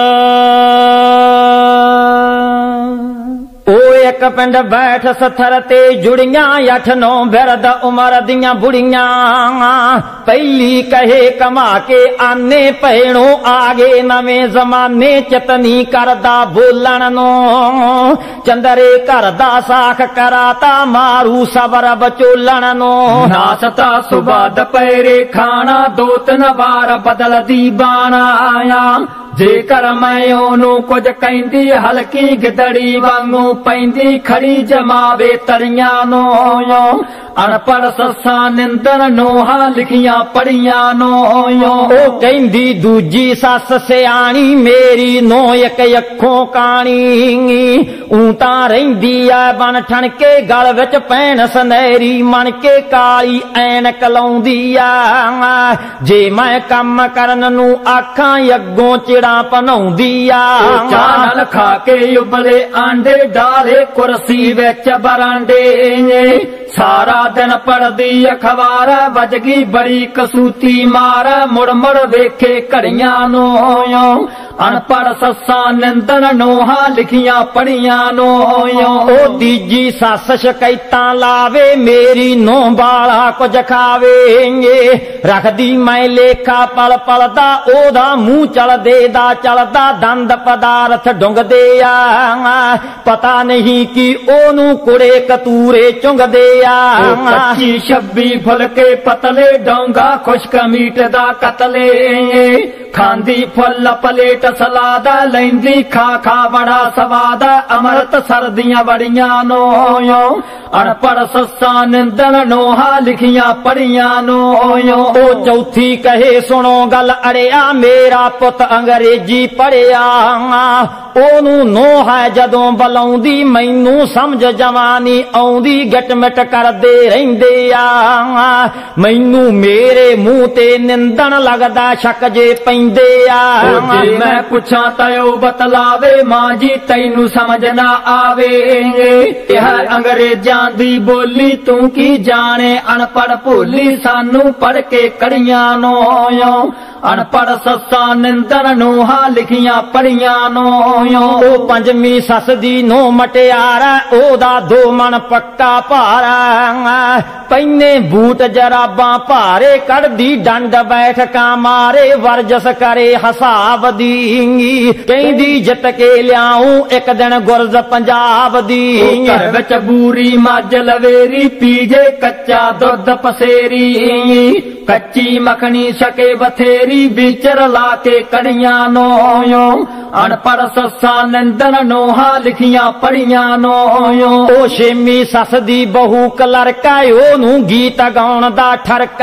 ओ एक पिंड बैठ सथर ते जुड़ियां अठ नौ बिरद उमर दियां बुढ़ियां पहली कहे कमा के आने पैणो आगे नवें जमाने चतनी करदा बोलन नो चंदरे करदा साख कराता मारू सबर बचोलन नो नासता सुबह दोपहरे खाना दो तीन बार बदल दी बाना आया जेकर मैं ओनू कुछ कहंदी हल्की गिदड़ी वांगू पैंदी खड़ी जमावे तरियां नो अनपढ़ ससा निंदन नोहा लिखियां पढ़ियां नो ओ कहंदी दूजी सस सियाणी मेरी नो एक अखों काणी ऊं तां रहिंदी आ बन ठण के गल विच पैण सनैरी मन के काली ऐनक लाउंदी आ जे मैं कम करन नू आखां अग्गों चिड़ा पनाउंदी आ चानल खा के उबले आंडे डाले कुर्सी विच बरांडे सारा दिन पढ़दी अखबार बजगी बड़ी कसूती मार मुड़ मुड़ वेखे घड़ियां नो ਅਨਪੜ ਸੱਸਾਂ ਨਿੰਦਣ ਨੋਹਾਂ ਲਿਖੀਆਂ ਪੜੀਆਂ ਨੋ ਉਹ ਤੀਜੀ ਸੱਸ ਸ਼ਿਕਾਇਤਾਂ ਲਾਵੇ ਮੇਰੀ ਨੋਹ ਵਾਲਾ ਕੁਝ ਖਾਵੇਂਗੇ ਰੱਖਦੀ ਮੈਂ ਲੇਖਾ ਪਲ ਪਲ ਦਾ ਉਹਦਾ ਮੂੰਹ ਚਲਦੇ ਦਾ ਚਲਦਾ ਦੰਦ ਪਦਾਰਥ ਡੁੰਗਦੇ ਆ ਪਤਾ ਨਹੀਂ ਕਿ ਉਹਨੂੰ ਕੁੜੇ ਕਤੂਰੇ ਚੁੰਗਦੇ ਆ ਪੱਚੀ ਛੱਬੀ ਫੁਲਕੇ ਪਤਲੇ ਡੋਂਗਾ ਖੁਸ਼ਕ ਮੀਟ ਦਾ ਕਤਲੇ ਖਾਂਦੀ ਫੁੱਲ ਪਲੇਟ ਸਲਾਦਾ ਲੈਂਦੀ ਖਾ ਖਾ ਬੜਾ ਸਵਾਦ ਅਮਰਤ ਸਰਦੀਆਂ ਬੜੀਆਂ ਨੋ ਅਨਪੜ ਸੱਸਾਂ ਨਿੰਦਣ ਨੋਹਾਂ ਲਿਖੀਆਂ ਪੜੀਆਂ ਨੋ ਉਹ ਚੌਥੀ ਕਹੇ ਸੁਣੋ ਗੱਲ ਅੜਿਆ ਮੇਰਾ ਪੁੱਤ ਅੰਗਰੇਜ਼ੀ ਪੜਿਆ ਉਹਨੂੰ ਨੋ ਹੈ ਜਦੋਂ ਬੁਲਾਉਂਦੀ ਮੈਨੂੰ ਸਮਝ ਜਵਾਨੀ ਆਉਂਦੀ ਗਿਟ ਮਿਟ ਕਰਦੇ ਰਹਿੰਦੇ ਆ ਮੈਨੂੰ ਮੇਰੇ ਮੂੰਹ ਤੇ ਨਿੰਦਣ ਲੱਗਦਾ ਸ਼ੱਕ ਜੇ ਪੈਂਦੇ ਆ ਜੇ ਮੈਂ ਪੁੱਛਾਂ ਤਾਂ ਉਹ ਬਤਲਾਵੇ ਮਾਂ ਜੀ ਤੈਨੂੰ ਸਮਝ ਨਾ ਆਵੇ ਇਹ ਅੰਗਰੇਜ਼ਾਂ ਦੀ ਬੋਲੀ ਤੂੰ ਕੀ ਜਾਣੇ ਅਨਪੜ ਭੋਲੀ ਸਾਨੂੰ ਪੜ ਕੇ ਕੜੀਆਂ ਨੋ ਅਨਪੜ ਸੱਸਾਂ ਨਿੰਦਣ ਨੋਹਾਂ ਲਿਖੀਆਂ ਪੜੀਆਂ ਨੋ ਉਹ ਪੰਜਵੀਂ ਸੱਸ ਦੀ ਨੋ ਮਟਿਆਰਾ ਉਹਦਾ ਦੋ ਮਣ ਪੱਕਾ ਭਾਰਾ ਪੈਨੇ ਬੂਟ ਜਰਾਬਾਂ ਭਾਰੇ ਕੱਢਦੀ ਡੰਡ ਬੈਠਕਾਂ ਮਾਰੇ ਵਰਜਸ ਕਰੇ ਹਿਸਾਬ ਦੀ ਕਹਿੰਦੀ ਜਿੱਤ ਕੇ ਲਿਆਉਂ ਇੱਕ ਦਿਨ ਗੁਰਜ਼ ਪੰਜਾਬ ਦੀ ਘਰ ਵਿੱਚ ਬੂਰੀ ਮੱਝ ਲਵੇਰੀ ਪੀਜੇ ਕੱਚਾ ਦੁੱਧ ਪਸੇਰੀ ਕੱਚੀ ਮੱਖਣੀ ਛਕੇ ਬਥੇਰੀ ਵਿਚਰ ਲਾ ਕੇ ਕੜੀਆਂ ਨੋ ਅਨਪੜ ਸੱਸਾਂ ਨਿੰਦਣ ਨੋਹਾਂ ਲਿਖੀਆਂ ਪੜੀਆਂ ਨੋ ਉਹ ਛੇਵੀਂ ਸੱਸ ਦੀ ਬਹੂ ਕਲਰਕਾ ਉਹਨੂੰ ਗੀਤ ਗਾਉਣ ਦਾ ਠਰਕਾ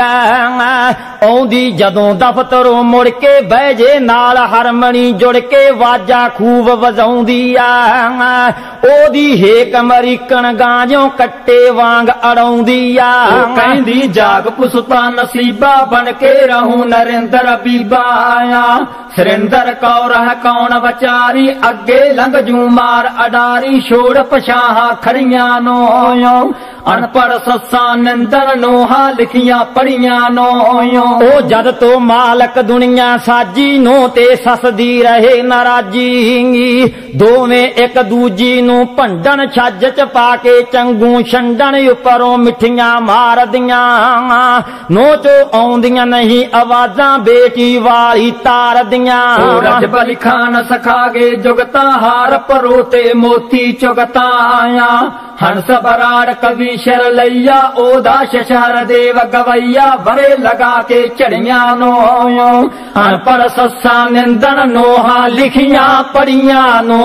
ਆਉਂਦੀ ਜਦੋਂ ਦਫ਼ਤਰੋਂ ਮੁੜ ਕੇ ਬਹਿ ਜੇ ਨਾਲ ਹਰਮਣੀ ਜੁੜ ਕੇ ਵਾਜਾ ਖੂਬ ਵਜਾਉਂਦੀ ਆ ਉਹਦੀ ਹੇਕ ਅਮਰੀਕਨ ਗਾਂਜੋਂ ਕੱਟੇ ਵਾਂਗ ਅੜਾਉਂਦੀ ਆ ਕਹਿੰਦੀ ਜਾਗ ਪੁਸਤਾ ਨਸੀਬਾ ਬਣ ਕੇ ਰਹੂੰ ਨਰਿੰਦਰ ਬੀਬਾ ਆ ਸੁਰਿੰਦਰ ਕੌਰ ਹੈ ਕੌਣ ਵਿਚਾਰੀ ਅੱਗੇ ਲੰਘ ਜੂ ਮਾਰ ਅਡਾਰੀ ਛੋੜ ਪਛਾਹਾਂ ਖੜੀਆਂ ਨੋ ਅਨਪੜ ਸੱਸਾਂ ਨਿੰਦਣ ਨੋਹਾਂ ਲਿਖੀਆਂ ਪੜੀਆਂ ਨੋ ਉਹ ਜਦ ਤੋਂ ਮਾਲਕ ਦੁਨੀਆ ਸਾਜੀ ਨੋ ਤੇ ਸੱਸ ਦੀ ਰਹੇ ਨਾਰਾਜ਼ੀ ਦੋਵੇਂ ਇੱਕ ਦੂਜੀ ਨੂੰ ਭੰਡਣ ਛੱਜ ਚ ਪਾ ਕੇ ਚੰਗੂ ਛੰਡਣ ਉੱਪਰੋਂ ਮਿੱਠੀਆਂ ਮਾਰਦੀਆਂ ਨੋ ਚੋ ਆਉਂਦੀਆਂ ਨਹੀਂ ਆਵਾਜ਼ਾਂ ਬੇਟੀ ਵਾਲੀ ਤਾਰਦੀਆਂ ਰਜਬ ਅਲੀ ਖਾਨ ਸਖਾਗੇ ਜੁਗਤਾ ਹਾਰ ਪਰੋ ਤੇ ਮੋਤੀ ਚੁਗਤਾ ਆਇਆ ਹੰਸ ਬਰਾੜ ਕਵੀ ਸ਼ਰ ਲਈਆ ਉਹਦਾ ਸ਼ਸ਼ਰ ਦੇਵ ਗਵਈਆ ਵਰੇ ਲਗਾ ਕੇ ਝੜੀਆਂ ਨੋ ਅਨਪੜ ਸੱਸਾਂ ਨਿੰਦਣ ਨੋਹਾਂ ਲਿਖੀਆਂ ਪੜੀਆਂ ਨੋ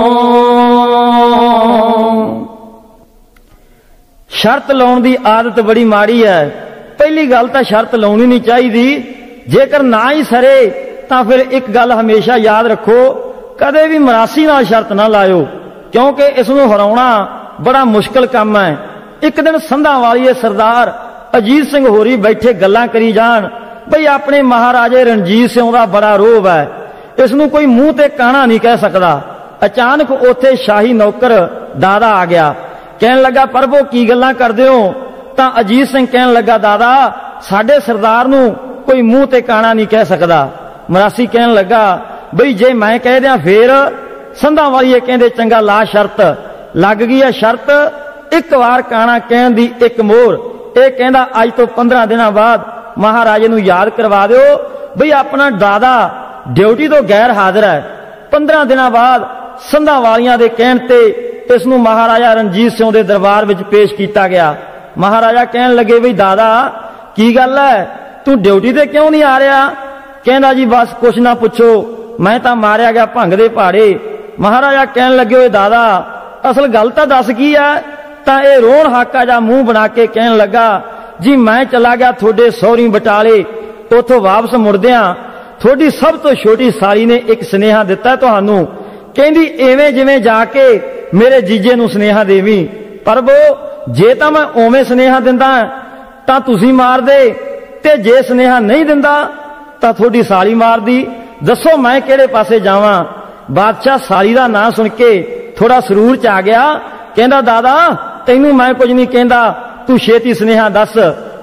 ਸ਼ਰਤ ਲਾਉਣ ਦੀ ਆਦਤ ਬੜੀ ਮਾੜੀ ਹੈ ਪਹਿਲੀ ਗੱਲ ਤਾਂ ਸ਼ਰਤ ਲਾਉਣੀ ਨਹੀਂ ਚਾਹੀਦੀ ਜੇਕਰ ਨਾ ਹੀ ਸਰੇ ਤਾਂ ਫਿਰ ਇੱਕ ਗੱਲ ਹਮੇਸ਼ਾ ਯਾਦ ਰੱਖੋ ਕਦੇ ਵੀ ਮਰਾਸੀ ਨਾਲ ਸ਼ਰਤ ਨਾ ਲਾਇਓ ਕਿਉਂਕਿ ਇਸ ਨੂੰ ਹਰਾਉਣਾ ਬੜਾ ਮੁਸ਼ਕਲ ਕੰਮ ਹੈ ਇੱਕ ਦਿਨ ਸੰਧਾਂ ਵਾਲੀਏ ਸਰਦਾਰ ਅਜੀਤ ਸਿੰਘ ਹੋਰੀ ਬੈਠੇ ਗੱਲਾਂ ਕਰੀ ਜਾਣ ਬਈ ਆਪਣੇ ਮਹਾਰਾਜੇ ਰਣਜੀਤ ਸਿੰਘ ਦਾ ਬੜਾ ਰੋਹਬ ਹੈ ਇਸ ਨੂੰ ਕੋਈ ਮੂੰਹ ਤੇ ਕਾਣਾ ਨਹੀਂ ਕਹਿ ਸਕਦਾ ਅਚਾਨਕ ਉੱਥੇ ਸ਼ਾਹੀ ਨੌਕਰ ਦਾਦਾ ਆ ਗਿਆ ਕਹਿਣ ਲੱਗਾ ਪ੍ਰਭੂ ਕੀ ਗੱਲਾਂ ਕਰਦੇ ਹੋ ਤਾਂ ਅਜੀਤ ਸਿੰਘ ਕਹਿਣ ਲੱਗਾ ਦਾਦਾ ਸਾਡੇ ਸਰਦਾਰ ਨੂੰ ਕੋਈ ਮੂੰਹ ਤੇ ਕਾਣਾ ਨਹੀਂ ਕਹਿ ਸਕਦਾ ਮਰਾਸੀ ਕਹਿਣ ਲੱਗਾ ਬਈ ਜੇ ਮੈਂ ਕਹਿ ਦਿਆਂ ਫੇਰ ਸੰਧਾਂ ਵਾਲੀਏ ਕਹਿੰਦੇ ਚੰਗਾ ਲਾ ਸ਼ਰਤ ਲੱਗ ਗਈ ਹੈ ਸ਼ਰਤ ਇੱਕ ਵਾਰ ਕਾਣਾ ਕਹਿਣ ਦੀ ਇੱਕ ਮੋਹਰ ਇਹ ਕਹਿੰਦਾ ਅੱਜ ਤੋਂ ਪੰਦਰਾਂ ਦਿਨਾਂ ਬਾਅਦ ਮਹਾਰਾਜੇ ਨੂੰ ਯਾਦ ਕਰਵਾ ਦਿਓ ਬਈ ਆਪਣਾ ਦਾਦਾ ਡਿਊਟੀ ਤੋਂ ਗੈਰ ਹਾਜ਼ਰ ਹੈ ਪੰਦਰਾਂ ਦਿਨਾਂ ਬਾਅਦ ਸੰਧਾਂ ਵਾਲੀਆਂ ਦੇ ਕਹਿਣ ਤੇ ਇਸ ਨੂੰ ਮਹਾਰਾਜਾ ਰਣਜੀਤ ਸਿੰਘ ਦੇ ਦਰਬਾਰ ਵਿੱਚ ਪੇਸ਼ ਕੀਤਾ ਗਿਆ ਮਹਾਰਾਜਾ ਕਹਿਣ ਲੱਗੇ ਬਈ ਦਾਦਾ ਕੀ ਗੱਲ ਹੈ ਤੂੰ ਡਿਊਟੀ ਤੇ ਕਿਉਂ ਨਹੀਂ ਆ ਰਿਹਾ ਕਹਿੰਦਾ ਜੀ ਬਸ ਕੁਛ ਨਾ ਪੁੱਛੋ ਮੈਂ ਤਾਂ ਮਾਰਿਆ ਗਿਆ ਭੰਗ ਦੇ ਪਹਾੜੇ ਮਹਾਰਾਜਾ ਕਹਿਣ ਲੱਗੇ ਓਏ ਦਾਦਾ ਅਸਲ ਗੱਲ ਤਾਂ ਦੱਸ ਕੀ ਹੈ ਤਾਂ ਇਹ ਰੋਣ ਹਾਕਾ ਜਾ ਮੂੰਹ ਬਣਾ ਕੇ ਕਹਿਣ ਲੱਗਾ ਜੀ ਮੈਂ ਚਲਾ ਗਿਆ ਤੁਹਾਡੇ ਸਹੁਰੀ ਬਟਾਲੇ ਉੱਥੋਂ ਵਾਪਸ ਮੁੜਦਿਆਂ ਤੁਹਾਡੀ ਸਭ ਤੋਂ ਛੋਟੀ ਸਾਲੀ ਨੇ ਇੱਕ ਸੁਨੇਹਾ ਦਿੱਤਾ ਤੁਹਾਨੂੰ ਕਹਿੰਦੀ ਐਵੇਂ ਜਿਵੇਂ ਜਾ ਕੇ ਮੇਰੇ ਜੀਜੇ ਨੂੰ ਸੁਨੇਹਾ ਦੇਵੀਂ ਪ੍ਰਭੂ ਜੇ ਤਾਂ ਮੈਂ ਉਵੇਂ ਸੁਨੇਹਾ ਦਿੰਦਾ ਤਾਂ ਤੁਸੀਂ ਮਾਰਦੇ ਤੇ ਜੇ ਸੁਨੇਹਾ ਨਹੀਂ ਦਿੰਦਾ ਤਾਂ ਤੁਹਾਡੀ ਸਾਲੀ ਮਾਰਦੀ ਦੱਸੋ ਮੈਂ ਕਿਹੜੇ ਪਾਸੇ ਜਾਵਾਂ ਬਾਦਸ਼ਾਹ ਸਾਲੀ ਦਾ ਨਾਂ ਸੁਣ ਕੇ ਥੋੜਾ ਸਰੂਰ ਚ ਆ ਗਿਆ ਕਹਿੰਦਾ ਦਾਦਾ ਤੈਨੂੰ ਮੈਂ ਕੁਝ ਨਹੀਂ ਕਹਿੰਦਾ ਤੂੰ ਛੇਤੀ ਸੁਨੇਹਾ ਦੱਸ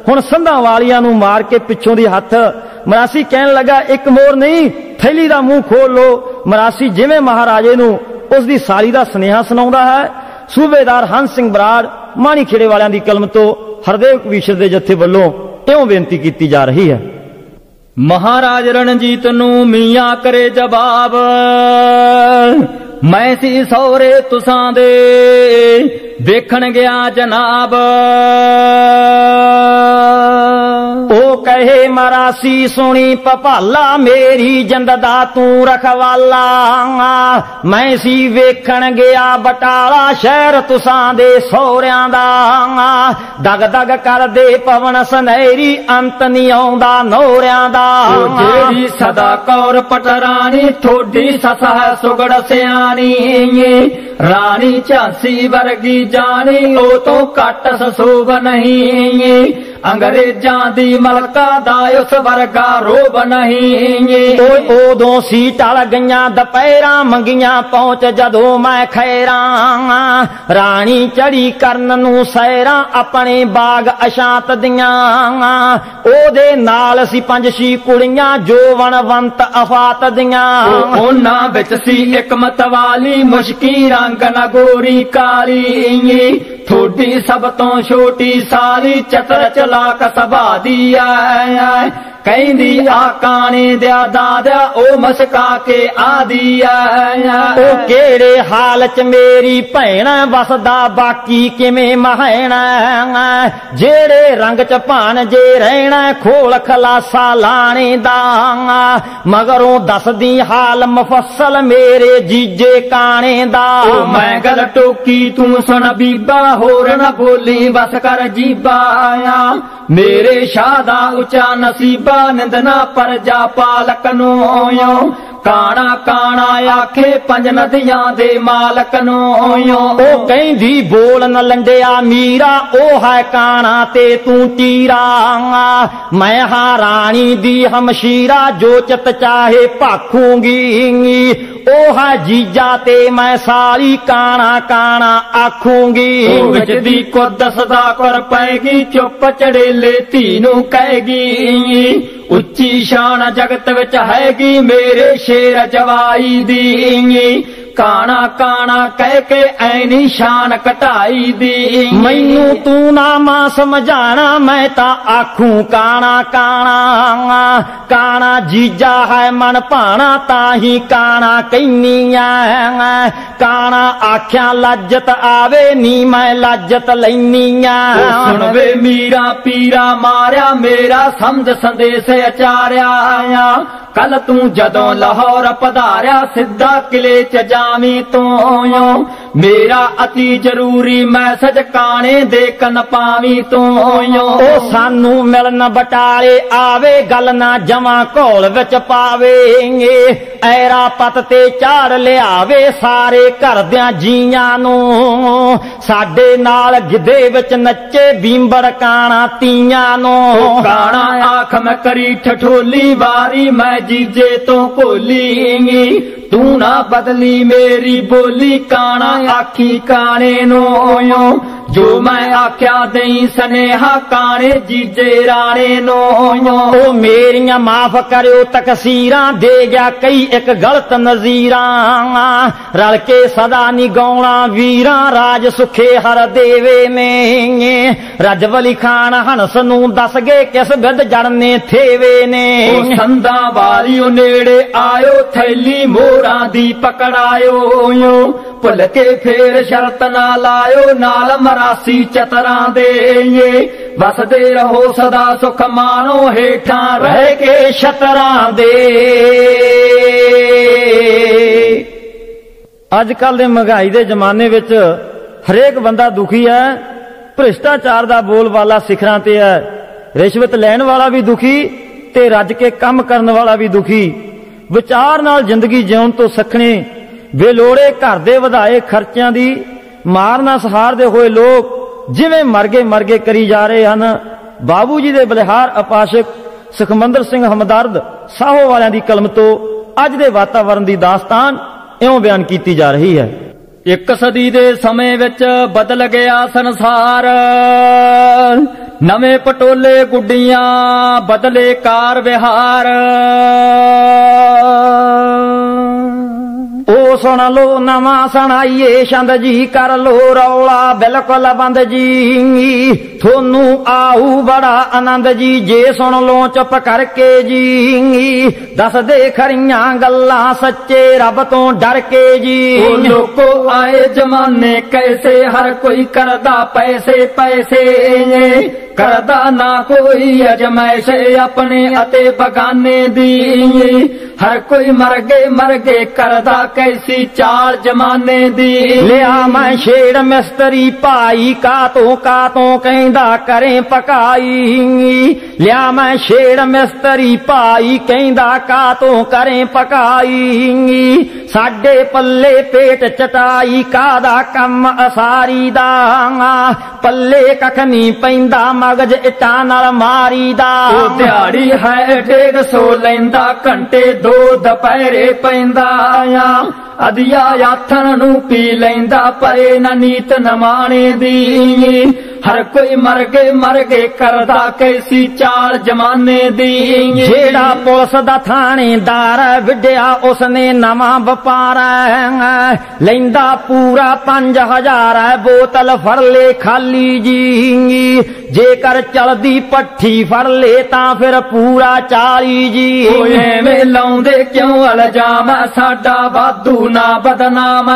ਹੁਣ ਸੰਧਾਂ ਵਾਲੀਆਂ ਨੂੰ ਮਾਰ ਕੇ ਪਿੱਛੋਂ ਦੀ ਹੱਥ। ਮਰਾਸੀ ਕਹਿਣ ਲੱਗਾ, ਇੱਕ ਮੋਰ ਨਹੀਂ, ਥੈਲੀ ਦਾ ਮੂੰਹ ਖੋਲ ਲੋ। ਮਰਾਸੀ ਜਿਵੇਂ ਮਹਾਰਾਜੇ ਨੂੰ ਉਸ ਦੀ ਸਾਲੀ ਦਾ ਸੁਨੇਹਾ ਸੁਣਾਉਂਦਾ ਹੈ। ਸੂਬੇਦਾਰ ਹੰਸ ਸਿੰਘ ਬਰਾੜ ਮਾਣੀ ਖੇੜੇ ਵਾਲਿਆਂ ਦੀ ਕਲਮ ਤੋਂ ਹਰਦੇਵ ਕਵੀਸ਼ਰ ਦੇ ਜੱਥੇ ਵੱਲੋਂ ਇਉਂ ਬੇਨਤੀ ਕੀਤੀ ਜਾ ਰਹੀ ਹੈ। ਮਹਾਰਾਜ ਰਣਜੀਤ ਨੂੰ ਮੀਆਂ ਕਰੇ ਜਵਾਬ, ਮੈਂ ਸੀ ਸਹੁਰੇ ਤੁਸਾਂ ਦੇ ਦੇਖਣ ਗਿਆ ਜਨਾਬ। ਉਹ ਕਹੇ ਮਰਾਸੀ ਸੁਣੀ ਭਪਾਲਾ, ਮੇਰੀ ਜਿੰਦ ਦਾ ਤੂੰ ਰਖਵਾਲਾ। ਮੈਂ ਸੀ ਵੇਖਣ ਗਿਆ ਬਟਾਲਾ, ਸ਼ਹਿਰ ਤੁਸਾਂ ਦੇ ਸਹੁਰਿਆਂ ਦਾ। ਦਗ ਦਗ ਕਰਦੇ ਪਵਨ ਸੁਨਹਿਰੀ, ਅੰਤ ਨਹੀਂ ਆਉਂਦਾ ਨੌਰਿਆਂ ਦਾ। ਜਿਹੜੀ ਸਦਾ ਕੌਰ ਪਟਰਾਣੀ, ਥੋਡੀ ਸੱਸ ਹੈ ਸੁਗੜ ਸਿਆਣੀ। ਰਾਣੀ ਝਾਂਸੀ ਵਰਗੀ ਜਾਣੀ, ਉਹ ਤੋਂ ਘੱਟ ਸਸੂਬ ਨਹੀਂ। ਅੰਗਰੇਜ਼ਾਂ ਦੀ ਮਲਕਾ ਦਾ ਉਸ ਵਰਗਾ ਰੋਬ ਨਹੀਂ। ਉਦੋਂ ਸੀ ਟਲ ਗਈਆਂ ਦੁਪਹਿਰਾਂ, ਮੰਗੀਆਂ ਪਹੁੰਚ ਜਦੋਂ ਮੈਂ ਖੈਰਾਂ। ਰਾਣੀ ਚੜੀ ਕਰਨ ਨੂੰ ਸੈਰਾਂ, ਆਪਣੇ ਬਾਗ ਅਸ਼ਾਂਤ ਦੀਆਂ। ਉਹਦੇ ਨਾਲ ਸੀ ਪੰਜ ਛੀ ਕੁੜੀਆਂ, ਜੋਵਨਵੰਤ ਅਫਾਤ ਦੀਆਂ। ਉਹਨਾਂ ਵਿੱਚ ਸੀ ਇੱਕ ਮਤਵਾਲੀ, ਮੁਸ਼ਕੀ ਰੰਗ ਨਗੋਰੀ ਕਾਲੀ। ਥੋਡੀ ਸਭ ਤੋਂ ਛੋਟੀ ਸਾਲੀ, ਚਤਰ ਚਲਾਕ ਸੁਭਾਅ ਦੀ ਐ। ਕਹਿੰਦੀ ਆ ਕਾਣੇ ਦਿਆ ਦਾਦਿਆ, ਉਹ ਮਸਕਾ ਕੇ ਆਦੀ ਐ। ਉਹ ਕਿਹੜੇ ਹਾਲ ਚ ਮੇਰੀ ਭੈਣ, ਵਸਦਾ ਬਾਕੀ ਕਿਵੇਂ ਮਹਿਣਾ। ਜਿਹੜੇ ਰੰਗ ਚ ਭਾਣ ਜੇ ਰਹਿਣਾ, ਖੋਲ ਖਲਾਸਾ ਲਾਣੇ ਦਾ। ਮਗਰੋਂ ਦੱਸਦੀ ਹਾਲ ਮੁਫੱਸਲ, ਮੇਰੇ ਜੀਜੇ ਕਾਣੇ ਦਾ। ਮੈਂ ਗੱਲ ਟੋਕੀ ਤੂੰ ਸੁਣ ਬੀਬਾ, ਹੋਰ ਨਾ ਬੋਲੀ ਬਸ ਕਰ ਜੀਬਾ। ਮੇਰੇ ਸ਼ਾਹ ਦਾ ਉੱਚਾ ਨਸੀਬਾ, ਨਿੰਦਨਾ ਪਰਜਾ ਪਾਲਕ ਨੂੰ। ਕਾਣਾ ਕਾਣਾ ਆਖੇ ਪੰਜ ਨਦੀਆਂ ਦੇ ਮਾਲਕ ਨੂੰ। ਉਹ ਕਹਿੰਦੀ ਬੋਲ ਨ ਲੰਡਿਆ ਮੀਰਾ, ਉਹ ਹੈ ਕਾਣਾ ਤੇ ਤੂੰ ਟੀਰਾ। ਮੈਂ ਹਾਂ ਰਾਣੀ ਦੀ ਹਮਸ਼ੀਰਾ, ਜੋ ਚਿਤ ਚਾਹੇ ਭਾਖੂੰਗੀ। ਉਹ ਹੈ ਜੀਜਾ ਤੇ ਮੈਂ ਸਾਲੀ, ਕਾਣਾ ਕਾਣਾ ਆਖੂੰਗੀ। ਵਿੱਚ ਦੀ ਕੋ ਦੱਸਦਾ ਕਰ ਪੈਗੀ, ਚੁੱਪ ਚੜੇਲੇ ਧੀ ਨੂੰ ਕਹੇਗੀ। ਉੱਚੀ ਸ਼ਾਨ ਜਗਤ ਵਿੱਚ ਹੈਗੀ, ਮੇਰੇ ਸ਼ੇਰ ਜਵਾਈ ਦੀ। ਕਾਣਾ ਕਾਣਾ ਕਹਿ ਕੇ ਐਨੀ ਸ਼ਾਨ ਘਟਾਈ ਦੀ। ਮੈਨੂੰ ਤੂੰ ਨਾ ਮਾਂ ਸਮਝਾਣਾ, ਮੈਂ ਤਾਂ ਆਖੂੰ ਕਾਣਾ ਕਾਣਾ। ਕਾਣਾ ਜੀਜਾ ਹੈ ਮਨ ਭਾਣਾ, ਤਾਂ ਹੀ ਕਾਣਾ ਕਹਿਨੀਆਂ। ਕਾਣਾ ਆਖਿਆ ਲੱਜਤ ਆਵੇ ਨੀ, ਮੈਂ ਲੱਜਤ ਲੈਨੀਆਂ। ਸੁਣ ਵੇ ਮੀਰਾ ਪੀਰਾ ਮਾਰਿਆ, ਮੇਰਾ ਸਮਝ ਸੰਦੇਸ਼ ਅਚਾਰਿਆ। ਕੱਲ ਤੂੰ ਜਦੋਂ ਲਾਹੌਰ ਪਧਾਰਿਆ, ਸਿੱਧਾ ਕਿਲੇ ਚ ਜਾਵੀਂ ਤੂੰ। ਮੇਰਾ ਅਤੀ ਜ਼ਰੂਰੀ ਮੈਸੇਜ ਕਾਣੇ ਦੇ ਕੰਨ ਪਾਵੀਂ ਤੂੰ। ਉਹ ਸਾਨੂੰ ਮਿਲਣ ਬਟਾਲੇ ਆਵੇ, ਗੱਲ ਨਾ ਜਮਾਂ ਘੋਲ ਵਿੱਚ ਪਾਵੇਂਗੇ। ਐਰਾ ਪਤ ਤੇ ਝਾੜ ਲਿਆਵੇ, ਸਾਰੇ ਘਰਦਿਆਂ ਜੀਆਂ ਨੂੰ। ਸਾਡੇ ਨਾਲ ਗਿੱਧੇ ਵਿੱਚ ਨੱਚੇ, ਬੀਂਬੜ ਕਾਣਾ ਤੀਆਂ ਨੂੰ। ਕਾਣਾ ਆਖ ਮੈਂ ਕਰੀ ਠਠੋਲੀ, ਵਾਰੀ ਮੈਂ ਜੀਜੇ ਤੋਂ ਭੋਲੀ। ਤੂੰ ਨਾ ਬਦਲੀ ਮੇਰੀ ਬੋਲੀ, ਕਾਣਾ ਆਖੀ ਕਾਣੇ ਨੂੰ। ਜੋ ਮੈਂ ਆਖਿਆ ਦਈ ਸਨੇਹਾ, ਕਾਣੇ ਜੀਜੇ ਰਾਣੇ ਨੂੰ। ਉਹ ਮੇਰੀਆਂ ਮਾਫ ਕਰਿਓ ਤਕਸੀਰਾਂ, ਦੇ ਗਿਆ ਕਈ ਇੱਕ ਗਲਤ ਨਜ਼ੀਰਾਂ। ਰਲ ਕੇ ਸਦਾ ਨੀ ਗਾਉਣਾ ਵੀਰਾਂ, ਰਾਜ ਸੁਖੇ ਹਰ ਦੇਵੇ ਨੇ। ਰਜਵਲੀ ਖਾਨ ਹੰਸ ਨੂੰ ਦੱਸ ਗਏ, ਕਿਸ ਬਿਦ ਜੜਨੇ ਥੇਵੇ ਨੇ। ਉਹ ਸੰਦਾਂ ਵਾਲਿਓ ਨੇੜੇ ਆਇਓ, ਥੈਲੀ ਮੋਰਾਂ ਦੀ ਪਕੜਾਇਓ। ਭੁੱਲ ਕੇ ਫੇਰ ਸ਼ਰਤ ਨਾ ਲਾਇਓ, ਨਾਲ ਮਰਾਸੀ ਚਤਰਾਂ ਦੇ। ਵਸਦੇ ਰਹੋ ਸਦਾ ਸੁਖ ਮਾਣੋ, ਹੇਠਾਂ ਰਹਿ ਕੇ ਛਤਰਾਂ ਦੇ। ਅੱਜ ਕੱਲ ਦੇ ਮਹਿੰਗਾਈ ਦੇ ਜ਼ਮਾਨੇ ਵਿੱਚ ਹਰੇਕ ਬੰਦਾ ਦੁਖੀ ਹੈ। ਭ੍ਰਿਸ਼ਟਾਚਾਰ ਦਾ ਬੋਲਬਾਲਾ ਸਿਖਰਾਂ ਤੇ ਹੈ। ਰਿਸ਼ਵਤ ਲੈਣ ਵਾਲਾ ਵੀ ਦੁਖੀ ਤੇ ਰੱਜ ਕੇ ਕੰਮ ਕਰਨ ਵਾਲਾ ਵੀ ਦੁਖੀ। ਵਿਚਾਰ ਨਾਲ ਜ਼ਿੰਦਗੀ ਜਿਉਣ ਤੋਂ ਸਖਣੇ, ਬੇਲੋੜੇ ਘਰ ਦੇ ਵਧਾਏ ਖਰਚਿਆਂ ਦੀ ਮਾਰ ਨਾ ਸਹਾਰਦੇ ਹੋਏ ਲੋਕ ਜਿਵੇਂ ਮਰਗੇ ਮਰਗੇ ਕਰੀ ਜਾ ਰਹੇ ਹਨ। ਬਾਬੂ ਜੀ ਦੇ ਬਲਿਹਾਰ ਉਪਾਸ਼ਕ ਸੁਖਮੰਦਰ ਸਿੰਘ ਹਮਦਰਦ ਸਾਹੋ ਵਾਲਿਆਂ ਦੀ ਕਲਮ ਤੋਂ ਅੱਜ ਦੇ ਵਾਤਾਵਰਣ ਦੀ ਦਾਸਤਾਨ ਇਉਂ ਬਿਆਨ ਕੀਤੀ ਜਾ ਰਹੀ ਹੈ। ਇੱਕ ਸਦੀ ਦੇ ਸਮੇਂ ਵਿੱਚ ਬਦਲ ਗਿਆ ਸੰਸਾਰ, ਨਵੇਂ ਪਟੋਲੇ ਗੁੱਡੀਆਂ ਬਦਲੇ ਕਾਰ ਵਿਹਾਰ। ਉਹ ਸੁਣ ਲੋ ਨਵਾਂ ਸੁਣਾਈਏ ਛੰਦ ਜੀ, ਕਰ ਲੋ ਰੌਲਾ ਬਿਲਕੁਲ ਬੰਦ ਜੀ, ਥੋਨੂੰ ਆਊ ਬੜਾ ਆਨੰਦ ਜੀ ਜੇ ਸੁਣ ਲੋ ਚੁੱਪ ਕਰਕੇ ਜੀ। ਦੱਸਦੇ ਖਰੀਆਂ ਗੱਲਾਂ ਸੱਚੇ ਰੱਬ ਤੋਂ ਡਰ ਕੇ ਜੀ। ਉਹ ਲੋਕੋ ਆਏ ਜਮਾਨੇ ਕੈਸੇ, ਹਰ ਕੋਈ ਕਰਦਾ ਪੈਸੇ ਪੈਸੇ, ਕਰਦਾ ਨਾ ਕੋਈ ਅਜਮਾਇਸ਼ ਆਪਣੇ ਅਤੇ ਬਗਾਨੇ ਦੀ। ਹਰ ਕੋਈ ਮਰ ਗਏ ਮਰ ਗਏ ਕਰਦਾ ਕੈਸੀ ਚਾਲ ਜਮਾਨੇ ਦੀ। ਲਿਆ ਮੈਂ ਛੇੜ ਮਿਸਤਰੀ ਭਾਈ ਕਾਤੋਂ ਕਾਤੋਂ ਕਹਿੰਦਾ ਕਰੇ ਪਕਾਈ। ਲਿਆ ਮੈਂ ਛੇੜ ਮਿਸਤਰੀ ਭਾਈ ਕਹਿੰਦਾ ਕਾਤੋਂ ਕਰੇ ਪਕਾਈ। ਸਾਡੇ ਪੱਲੇ ਪੇਟ ਚਟਾਈ ਕਾਦਾ ਕੰਮ ਅਸਾਰੀ ਦਾ, ਪੱਲੇ ਕੱਖ ਨਹੀਂ ਪੈਂਦਾ ਮਗਜ ਇੱਟਾਂ ਨਾਲ ਮਾਰੀ ਦਾ। ਉਹ ਦਿਹਾੜੀ ਹੈ ਡੇਢ ਸੌ ਲੈਂਦਾ ਘੰਟੇ ਦੋ ਦੁਪਹਿਰੇ ਪੈਂਦਾ ਆ। ਅਧਿਆ ਆਥਣ ਨੂੰ ਪੀ ਲੈਂਦਾ ਪਰੇ ਨਾ ਨੀਤ ਨਮਾਣੇ ਦੀ। ਹਰ ਕੋਈ ਮਰ ਗਏ ਮਰ ਗਏ ਕਰਦਾ ਕੈਸੀ ਚਾਲ ਜਮਾਨੇ ਦੀ। ਜਿਹੜਾ ਪੁਲਿਸ ਦਾ ਥਾਣੇਦਾਰ ਵਿੱਢਿਆ ਉਸਨੇ ਨਵਾਂ ਵਪਾਰ, ਲੈਂਦਾ ਪੂਰਾ ਪੰਜ ਹਜ਼ਾਰ ਬੋਤਲ ਫੜ ਲੈ ਖਾਲੀ ਜੀ। ਜੇਕਰ ਚਲਦੀ ਪੱਠੀ ਫੜ ਲੈ ਤਾਂ ਫਿਰ ਪੂਰਾ ਚਾਲੀ ਜੀ। ਐਵੇਂ ਲਾਉਂਦੇ ਕਿਉਂ ਇਲਜ਼ਾਮ ਸਾਡਾ ਵਾਧੂ ਨਾ ਬਦਨਾਮ।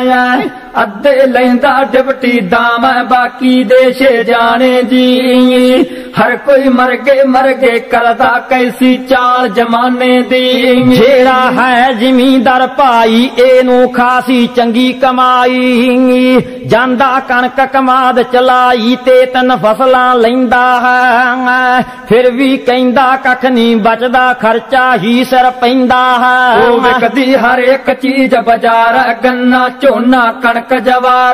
ਅੱਧੇ ਲੈਂਦਾ ਡਿਪਟੀ ਦਾਮ ਬਾਕੀ ਦੇਸ਼ ਜਾਣੇ ਜੀ। ਹਰ ਕੋਈ ਮਰ ਗਏ ਮਰ ਗਏ ਕਰਦਾ ਕੈਸੀ ਚਾਲ ਜਮਾਨੇ ਦੀ। ਜਿਹੜਾ ਹੈ ਜ਼ਿਮੀਂਦਾਰ ਭਾਈ ਇਹਨੂੰ ਖਾਸੀ ਚੰਗੀ ਕਮਾਈ, ਜਾਂਦਾ ਕਣਕ ਕਮਾਦ ਚਲਾਈ ਤੇ ਤਿੰਨ ਫਸਲਾਂ ਲੈਂਦਾ ਹੈ। ਫਿਰ ਵੀ ਕਹਿੰਦਾ ਕੱਖ ਨਹੀਂ ਬਚਦਾ ਖਰਚਾ ਹੀ ਸਿਰ ਪੈਂਦਾ ਹੈ। ਉਹ ਵਿਕਦੀ ਹਰ ਇੱਕ ਚੀਜ਼ ਬਾਜ਼ਾਰ, ਗੰਨਾ ਝੋਨਾ ਕਣਕ ਜਵਾਰ,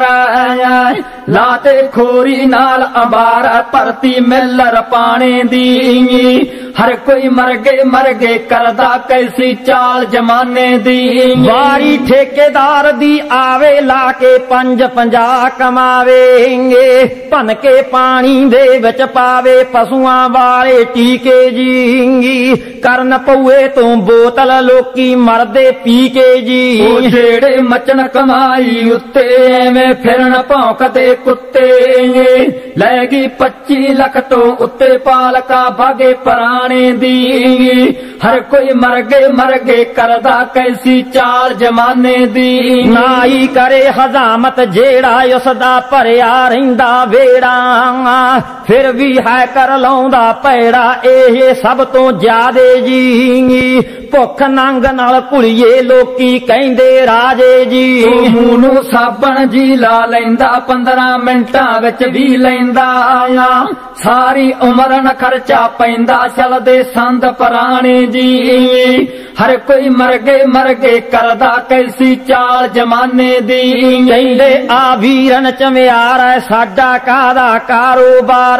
ਲਾਤੇ ਖੋਰੀ ਨਾਲ ਅੰਬਾਰ ਭਰਤੀ ਮਿਲਰ ਪਾਣੇ ਦੀ। ਹਰ ਕੋਈ ਮਰ ਗਏ ਮਰ ਗਏ ਕਰਦਾ ਕੈਸੀ ਚਾਲ ਜਮਾਨੇ ਦੀ। ਵਾਰੀ ਠੇਕੇਦਾਰ ਦੀ ਆਵੇ ਲਾ ਕੇ ਪੰਜ ਪੰਜਾਹ ਕਮਾਵੇਂਗੇ, ਭੰਨ ਕੇ ਪਾਣੀ ਦੇ ਵਿੱਚ ਪਾਵੇ ਪਸ਼ੂਆਂ ਵਾਲੇ ਟੀਕੇ ਜੀ। ਕਰਨ ਪਊਏ ਤੋਂ ਬੋਤਲ ਲੋਕੀ ਮਰਦੇ ਪੀ ਕੇ ਜੀ। ਉਹ ਜਿਹੜੇ ਮਚਣ ਕਮਾਈ ਉੱਤੇ ਐਵੇਂ ਫਿਰਨ ਭੌਂਕਦੇ ਕੁੱਤੇ, ਲੈ ਗਈ ਪੱਚੀ ਲੱਖ ਤੋਂ ਉੱਤੇ ਪਾਲਕਾ ਭਾਗੇ ਪੁਰਾਣੇ ਦੀ। ਹਰ ਕੋਈ ਮਰ ਗਏ ਮਰ ਗਏ ਕਰਦਾ ਕੈਸੀ ਚਾਲ ਜਮਾਨੇ ਦੀ। ਨਾਈ ਕਰੇ ਹਜ਼ਾਮਤ ਜਿਹੜਾ ਉਸਦਾ ਭਰਿਆ ਰਹਿੰਦਾ ਵੇੜਾ, ਫਿਰ ਵੀ ਹੈ ਕਰ ਲਾਉਂਦਾ ਪੈੜਾ ਇਹ ਸਭ ਤੋਂ ਜ਼ਿਆਦੇ ਜੀ। ਭੁੱਖ ਨੰਗ ਨਾਲ ਭੁਲੀਏ ਲੋਕੀ ਕਹਿੰਦੇ ਰਾਜੇ ਜੀ। ਮੂੰਹ ਨੂੰ ਸਾਬਣ ਜੀ ਲਾ ਲੈਂਦਾ ਪੰਦਰਾਂ ਮਿੰਟਾਂ ਵਿੱਚ ਵੀ ਲੈਂਦਾ ਆ। ਸਾਰੀ ਉਮਰ ਨ ਖਰਚਾ ਪੈਂਦਾ ਚਲਦੇ ਸੰਦ ਪੁਰਾਣੇ ਜੀ। ਹਰ ਕੋਈ ਮਰ ਗਏ ਮਰ ਗਏ ਕਰਦਾ ਕੈਸੀ ਚਾਲ ਜਮਾਨੇ ਦੀ। ਕਹਿੰਦੇ ਆ ਵੀਰਨ ਚਮਿਆਰ ਸਾਡਾ ਕਾਹਦਾ ਕਾਰੋਬਾਰ,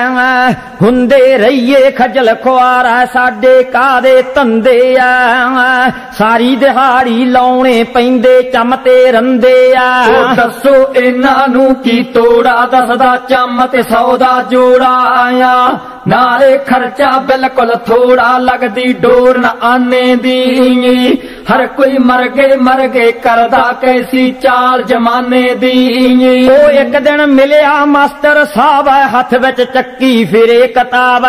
ਹੁੰਦੇ ਰਹੀਏ ਖਜਲ ਖੁਆਰ ਸਾਡੇ ਕਾਹਦੇ ਧੰਦੇ ਆ। ਸਾਰੀ ਦਿਹਾੜੀ ਲਾਉਣੇ ਪੈਂਦੇ ਚੰਮ ਤੇ ਰੰਦੇ ਆ। ਉਹ ਦੱਸੋ ਇਹਨਾਂ ਨੂੰ ਕੀ ਤੋੜਾ, ਦੱਸਦਾ ਚੰਮ ਤੇ ਸੌ ਦਾ ਜੋੜਾ ਆਇਆ। ਨਾਲੇ ਖਰਚਾ ਬਿਲਕੁਲ ਥੋੜਾ ਲੱਗਦੀ ਡੋਰ ਨ ਆਨੇ ਦੀ। ਹਰ ਕੋਈ ਮਰ ਗਏ ਮਰ ਗਏ ਕਰਦਾ ਕੈਸੀ ਚਾਲ ਜਮਾਨੇ ਦੀ। ਉਹ ਇੱਕ ਦਿਨ ਮਿਲਿਆ ਮਾਸਟਰ ਸਾਹਿਬ ਹੱਥ ਵਿੱਚ ਚੱਕੀ ਫਿਰੇ ਕਿਤਾਬ,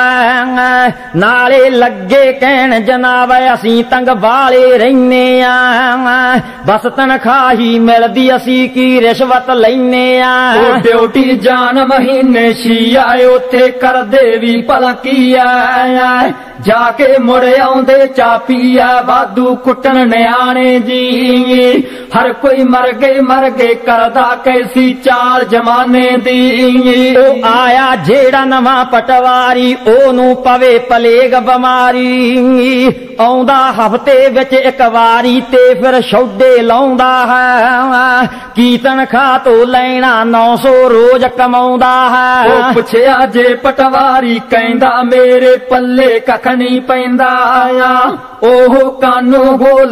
ਨਾਲੇ ਲੱਗੇ ਕਹਿਣ ਜਨਾਬ ਅਸੀਂ ਤੰਗ ਵਾਲੇ ਰਹਿੰਨੇ ਆ। ਬਸ ਤਨਖਾਹ ਹੀ ਮਿਲਦੀ ਅਸੀਂ ਕੀ ਰਿਸ਼ਵਤ ਲੈਨੇ ਆ। ਉਹ ਡਿਊਟੀ ਜਾਨ ਮਹੀਨੇ ਛੀ ਆਏ ਉੱਥੇ ਕਰਦੇ ਵੀ ਭਲਾ ਕੀ ਆ। ਜਾ ਕੇ ਮੁੜ ਆਉਂਦੇ ਚਾਪੀਆ ਵਾਧੂ ਕੁੱਟਣ ਨਿਆਣੇ ਜੀ। ਹਰ ਕੋਈ ਮਰ ਗਏ ਮਰ ਗਏ ਕਰਦਾ ਕੈਸੀ ਚਾਲ ਜਮਾਨੇ ਦੀ। ਉਹ ਆਇਆ ਜਿਹੜਾ ਨਵਾਂ ਪਟਵਾਰੀ ਉਹਨੂੰ ਪਵੇ ਪਲੇਗ ਬਿਮਾਰੀ, ਆਉਂਦਾ ਹਫਤੇ ਵਿੱਚ ਇੱਕ ਵਾਰੀ ਤੇ ਫਿਰ ਛੋਡੇ ਲਾਉਂਦਾ ਹੈ। ਕੀ ਤਨਖਾਹ ਤੋਂ ਲੈਣਾ ਨੌ ਸੌ ਰੋਜ਼ ਕਮਾਉਂਦਾ ਹੈ। ਉਹ ਪੁੱਛਿਆ ਜੇ ਪਟਵਾਰੀ ਕਹਿੰਦਾ ਮੇਰੇ ਪੱਲੇ ਕੱਖ ਨਹੀਂ ਪੈਂਦਾ ਆ। ਉਹ ਕਾਨੂੰ ਗੋਲ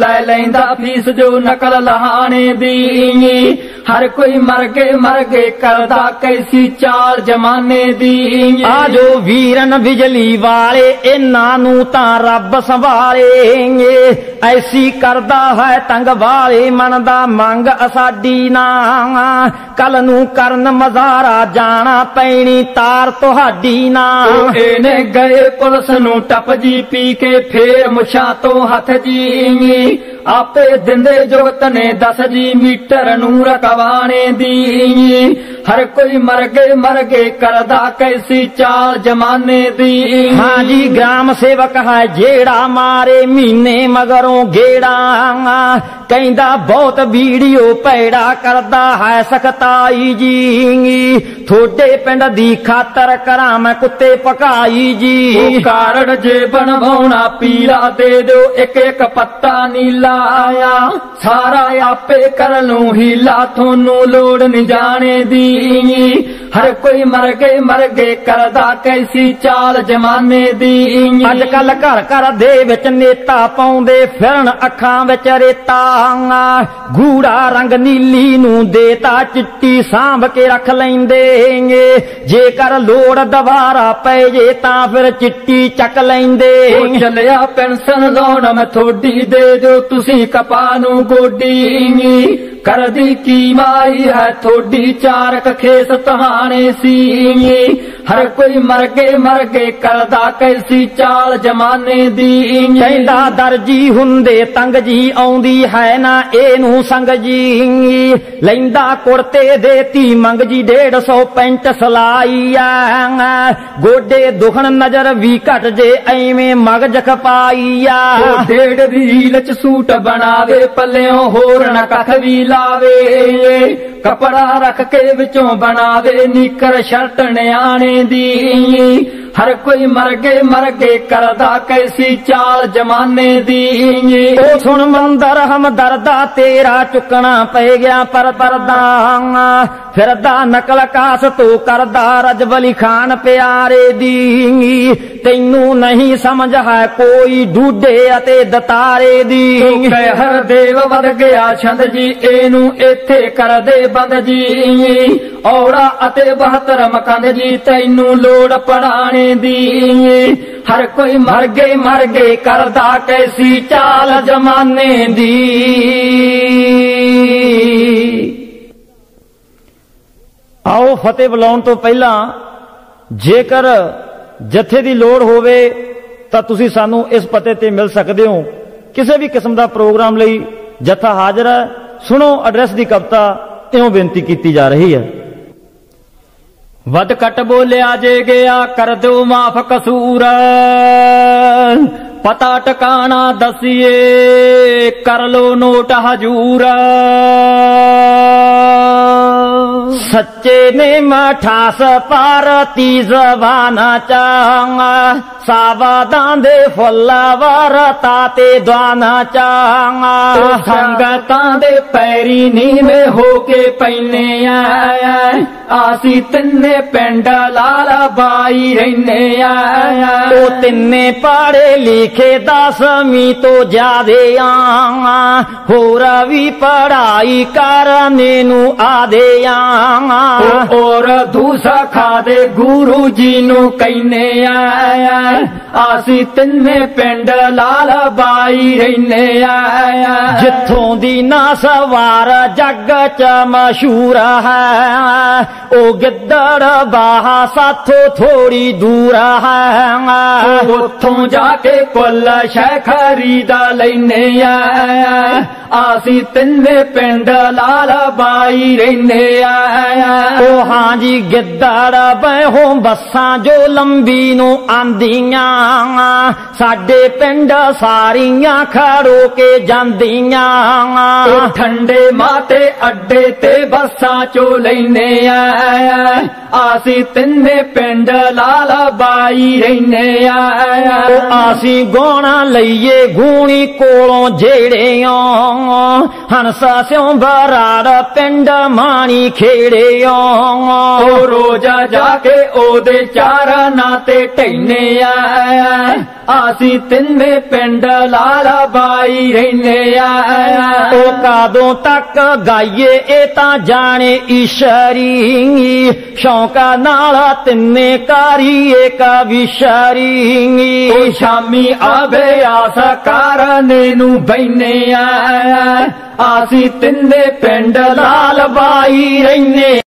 ਲੈ ਲੈਂਦਾ ਫੀਸ ਜੋ ਨਕਲ ਲਹਾਣੇ ਦੀ। ਹਰ ਕੋਈ ਮਰ ਗਏ ਮਰ ਗਏ ਕਰਦਾ ਕੈਸੀ ਚਾਲ ਜਮਾਨੇ ਦੀ। ਆਜੋ ਵੀਰਨ ਬਿਜਲੀ ਵਾਲੇ ਇਹਨਾਂ ਨੂੰ ਤਾਂ ਰੱਬ ਸੰਭਾਲੇਂਗੇ, ਐਸੀ ਕਰਦਾ ਹੈ ਤੰਗ ਵਾਲੇ ਮਨ ਦਾ ਮੰਗ ਅਸਾਡੀ ਨਾ। ਕੱਲ ਨੂੰ ਕਰਨ ਮਜ਼ਾਰਾ ਜਾਣਾ ਪੈਣੀ ਤਾਰ ਤੁਹਾਡੀ ਨਾ। ਇਹਨੇ ਗਏ ਪੁਲਿਸ ਨੂੰ ਟੱਪ ਜੀ ਪੀ ਕੇ ਫੇਰ ਮੁਛਾਂ ਤੋਂ ਹੱਥ ਜੀ। ਆਪੇ ਦਿੰਦੇ ਜੁਗਤ ਨੇ ਦਸ ਜੀ ਮੀਟਰ ਨੂੰ ਰਕਵਾਣੇ ਦੀ। ਹਰ ਕੋਈ ਮਰ ਗਏ ਮਰ ਗਏ ਕਰਦਾ ਕੈਸੀ ਚਾਲ ਜਮਾਨੇ ਦੀ। ਹਾਂ ਜੀ ਗ੍ਰਾਮ ਸੇਵਕ ਹੈ ਜਿਹੜਾ ਮਾਰੇ ਮਹੀਨੇ ਮਗਰੋਂ ਗੇੜਾ, ਕਹਿੰਦਾ ਬਹੁਤ ਵੀਡੀਓ ਪੈੜਾ ਕਰਦਾ ਹੈ ਸਖਤਾਈ ਜੀ। ਥੋੜੇ ਪਿੰਡ ਦੀ ਖਾਤਰ ਕਰਾਂ ਮੈਂ ਕੁੱਤੇ ਪਕਾਈ ਜੀ। ਕਾਰਡ ਜੇ ਬਣਵਾਉਣਾ ਪੀਲਾ ਦੇ ਦਿਓ ਇੱਕ ਇੱਕ ਪੱਤਾ ਨੀਲਾ ਆਇਆ। ਸਾਰਾ ਆਪੇ ਕਰ ਲੂੰ ਹੀਲਾ ਤੁਹਾਨੂੰ ਲੋੜ ਨਹੀਂ ਜਾਣੇ ਦੀ। ਹਰ ਕੋਈ ਮਰ ਗਏ ਮਰ ਗਏ ਕਰਦਾ ਕੈਸੀ ਚਾਲ ਜਮਾਨੇ ਦੀ। ਅੱਜ ਕੱਲ ਘਰ ਘਰ ਦੇ ਵਿੱਚ ਨੇਤਾ ਪਾਉਂਦੇ ਫਿਰਨ ਅੱਖਾਂ ਵਿੱਚ ਰੇਤਾ। ਗੂੜਾ ਰੰਗ ਨੀਲੀ ਨੂੰ ਦੇਤਾ ਚਿੱਟੀ ਸਾਂਭ ਕੇ ਰੱਖ ਲੈਂਦੇ। ਜੇਕਰ ਲੋੜ ਦੁਬਾਰਾ ਪੈ ਜੇ ਤਾਂ ਫਿਰ ਚਿੱਟੀ ਚੱਕ ਲੈਂਦੇ। ਚੱਲਿਆ ਪੈਨਸ਼ਨ ਲਾਉਣ ਮੈਂ ਥੋੜੀ ਦੇ ਦਿਓ ਤੁਸੀਂ ਕਪਾਹ ਨੂੰ ਗੋਡੀ। ਕਰਦੀ ਕੀ ਮਾਈ ਹੈ ਥੋੜੀ ਚਾਰ ਖੇਸ ਤਹਾਣੇ ਸੀ। ਹਰ ਕੋਈ ਮਰ ਗਏ ਮਰ ਗਏ ਕਰਦਾ ਕੈਸੀ ਚਾਲ ਜਮਾਨੇ ਦੀ। ਕਹਿੰਦਾ ਦਰਜੀ ਹੁੰਦੇ ਤੰਗ ਜੀ ਆਉਂਦੀ ਹੈ ਨਾ ਇਹਨੂੰ ਸੰਗ ਜੀ। ਲੈਂਦਾ ਕੁੜਤੇ ਦੇਤੀ ਮੰਗ ਜੀ ਡੇਢ ਸੌ ਪੈਂਟ ਸਲਾਈ ਆ। ਗੋਡੇ ਦੁਖਣ ਨਜ਼ਰ ਵੀ ਘਟ ਜੇ ਐਵੇਂ ਮਗਜ ਖਪਾਈ ਆ। ਡੇਢ ਰੀਲ ਚ ਸੂਟ ਬਣਾਵੇ ਪੱਲਿਓਂ ਹੋਰ ਨਾ ਕੱਖ ਵੀ ਲਾਵੇ। ਕਪੜਾ ਰੱਖ ਕੇ ਵਿੱਚੋਂ ਬਣਾਵੇ ਨੀਕਰ ਸ਼ਰਟ ਨਿਆਣੇ ਦੀ। ਹਰ ਕੋਈ ਮਰ ਗਏ ਮਰ ਗਏ ਕਰਦਾ ਕੈਸੀ ਚਾਲ ਜਮਾਨੇ ਦੀ। ਉਹ ਸੁਣ ਮੰਦਰ ਹਮਦਰਦਾ ਤੇਰਾ ਚੁੱਕਣਾ ਪੈ ਗਿਆ ਪਰ ਪਰਦਾ। ਫਿਰਦਾ ਨਕਲ ਕਾਸ ਤੂੰ ਕਰਦਾ ਰਜਬਲੀ ਖਾਨ ਪਿਆਰੇ ਦੀ। ਤੈਨੂੰ ਨਹੀਂ ਸਮਝ ਹੈ ਕੋਈ ਡੂਡੇ ਅਤੇ ਦਤਾਰੇ ਦੀ। ਕਹਿਰ ਦੇਵ ਵਧ ਗਿਆ ਛੰਦ ਜੀ ਇਹਨੂੰ ਇੱਥੇ ਕਰਦੇ ਬੰਦ ਜੀ। ਔੜਾ ਅਤੇ ਬਹਤਰ ਮਕੰਦ ਜੀ ਤੈਨੂੰ ਲੋੜ ਪੜਾਣੇ ਦੀ। ਹਰ ਕੋਈ ਮਰ ਗਏ ਮਰ ਗਏ ਕਰਦਾ ਕੈਸੀ ਚਾਲ ਜਮਾਨੇ ਦੀ। ਆਓ ਫਤਿਹ ਬੁਲਾਉਣ ਤੋਂ ਪਹਿਲਾਂ ਜੇਕਰ ਜਥੇ ਦੀ ਲੋੜ ਹੋਵੇ ਤਾਂ ਤੁਸੀਂ ਸਾਨੂੰ ਇਸ ਪਤੇ ਤੇ ਮਿਲ ਸਕਦੇ ਹੋ। ਕਿਸੇ ਵੀ ਕਿਸਮ ਦਾ ਪ੍ਰੋਗਰਾਮ ਲਈ ਜਥਾ ਹਾਜ਼ਰ ਹੈ। ਸੁਣੋ ਐਡਰੈਸ ਦੀ ਕਵਿਤਾ ਇਉਂ ਬੇਨਤੀ ਕੀਤੀ ਜਾ ਰਹੀ ਹੈ। ਵੱਧ ਘੱਟ ਬੋਲਿਆ ਜੇ ਗਿਆ ਕਰ ਦਿਓ ਮਾਫ ਕਸੂਰ। ਪਤਾ ਟਿਕਾਣਾ ਦਸੀਏ ਕਰ ਲੋ ਨੋਟ ਹਜੂਰ। ਸੱਚੇ ਨੇ ਮਠਾਸ ਭਾਰਤੀ ਜ਼ਬਾਨਾ ਚਾਂਗਾ। ਸਾਵਾਦਾਂ ਦੇ ਫੁੱਲ ਵਰਤਾ ਤੇ ਦਵਾਨਾ ਚਾਂਗਾ। ਸੰਗਤਾਂ ਦੇ ਪੈਰੀ ਨੀਵੇਂ ਹੋ ਕੇ ਪੈਨੇ ਆ। ਆਸੀ ਤਿੰਨੇ ਪਿੰਡ ਲਾਲਾ ਬਾਈ ਰਹਿੰਦੇ ਆ। ਉਹ ਤਿੰਨੇ ਪੜ੍ਹੇ ਲਿਖੇ ਦਸਵੀਂ ਤੋਂ ਜ਼ਿਆਦੇ ਆ। ਹੋਰ ਵੀ ਪੜ੍ਹਾਈ ਕਰਨੇ ਨੂੰ ਆਦੇ ਆ। ਔਰ ਦੂਸਰਾ ਖਾਦੇ ਗੁਰੂ ਜੀ ਨੂੰ ਕਹਿੰਦੇ ਆ। ਆਸੀ ਤਿੰਨੇ ਪਿੰਡ ਲਾਲਾ ਬਾਈ ਰਹਿੰਦੇ ਆ। ਜਿੱਥੋਂ ਦੀ ਨਾ ਸਵਾਰ ਜੱਗ ਚ ਮਸ਼ਹੂਰ ਹੈ। ਉਹ ਗਿੱਦੜ ਬਾਹਾ ਸਾਥੋਂ ਥੋੜੀ ਦੂਰ ਹੈ। ਉੱਥੋਂ ਜਾ ਕੇ ਕੁੱਲ ਸ਼ੈ ਖਰੀਦਾ ਲੈਨੇ ਆ। ਆਸੀ ਤਿੰਨੇ ਪਿੰਡ ਲਾਲਾ ਬਾਈ ਰਹਿੰਦੇ ਆ। ਉਹ ਹਾਂ ਜੀ ਗਿੱਦੜ ਬਹਿਓ ਬੱਸਾਂ ਜੋ ਲੰਬੀ ਨੂੰ ਆਂਦੀਆਂ। ਸਾਡੇ ਪਿੰਡ ਸਾਰੀਆਂ ਖੜੋ ਕੇ ਜਾਂਦੀਆਂ। ਠੰਡੇ ਮਾਤੇ ਅੱਡੇ ਤੇ ਬੱਸਾਂ ਚੋ ਲੈਨੇ ਆ। ਆਸੀ ਤਿੰਨੇ ਪਿੰਡ ਲਾਲਾ ਬਾਈ ਰਹਿੰਦੇ ਆ। ਆਸੀ ਗੋਣਾ ਲਈਏ ਗੂਣੀ ਕੋਲੋਂ ਜਿਹੜੇ ਆ। ਹੰਸਾ ਸਿਉ ਬਰਾੜ ਪਿੰਡ ਮਾਣੀ ਖੇੜੇ ਆ। ਉਹ ਰੋਜ਼ਾ ਜਾ ਕੇ ਉਹਦੇ ਚਾਰਾਂ ਤੇ ਢੈਨੇ ਆ। ਆਸੀ ਤਿੰਨੇ ਪਿੰਡ ਲਾਲਾ ਬਾਈ ਰਹਿੰਦੇ ਆ। ਉਹ ਕਦੋਂ ਤੱਕ ਗਾਈਏ ਇਹ ਤਾਂ ਜਾਣੇ ਈਸ਼ਰੀ, ਸ਼ੌਂਕਾ ਨਾਲ ਤਿੰਨੇ ਕਾਰੀਏ ਕਾ ਵਿਸ਼ਰੀ। ਉਹ ਸ਼ਾਮੀ ਅਭਿਆਸ ਕਰਨੇ ਨੂੰ ਬੈਨੇ ਆ, ਆਸੀ ਤਿੰਨੇ ਪਿੰਡ ਲਾਲ ਬਾਈ ਰਹਿੰਦੇ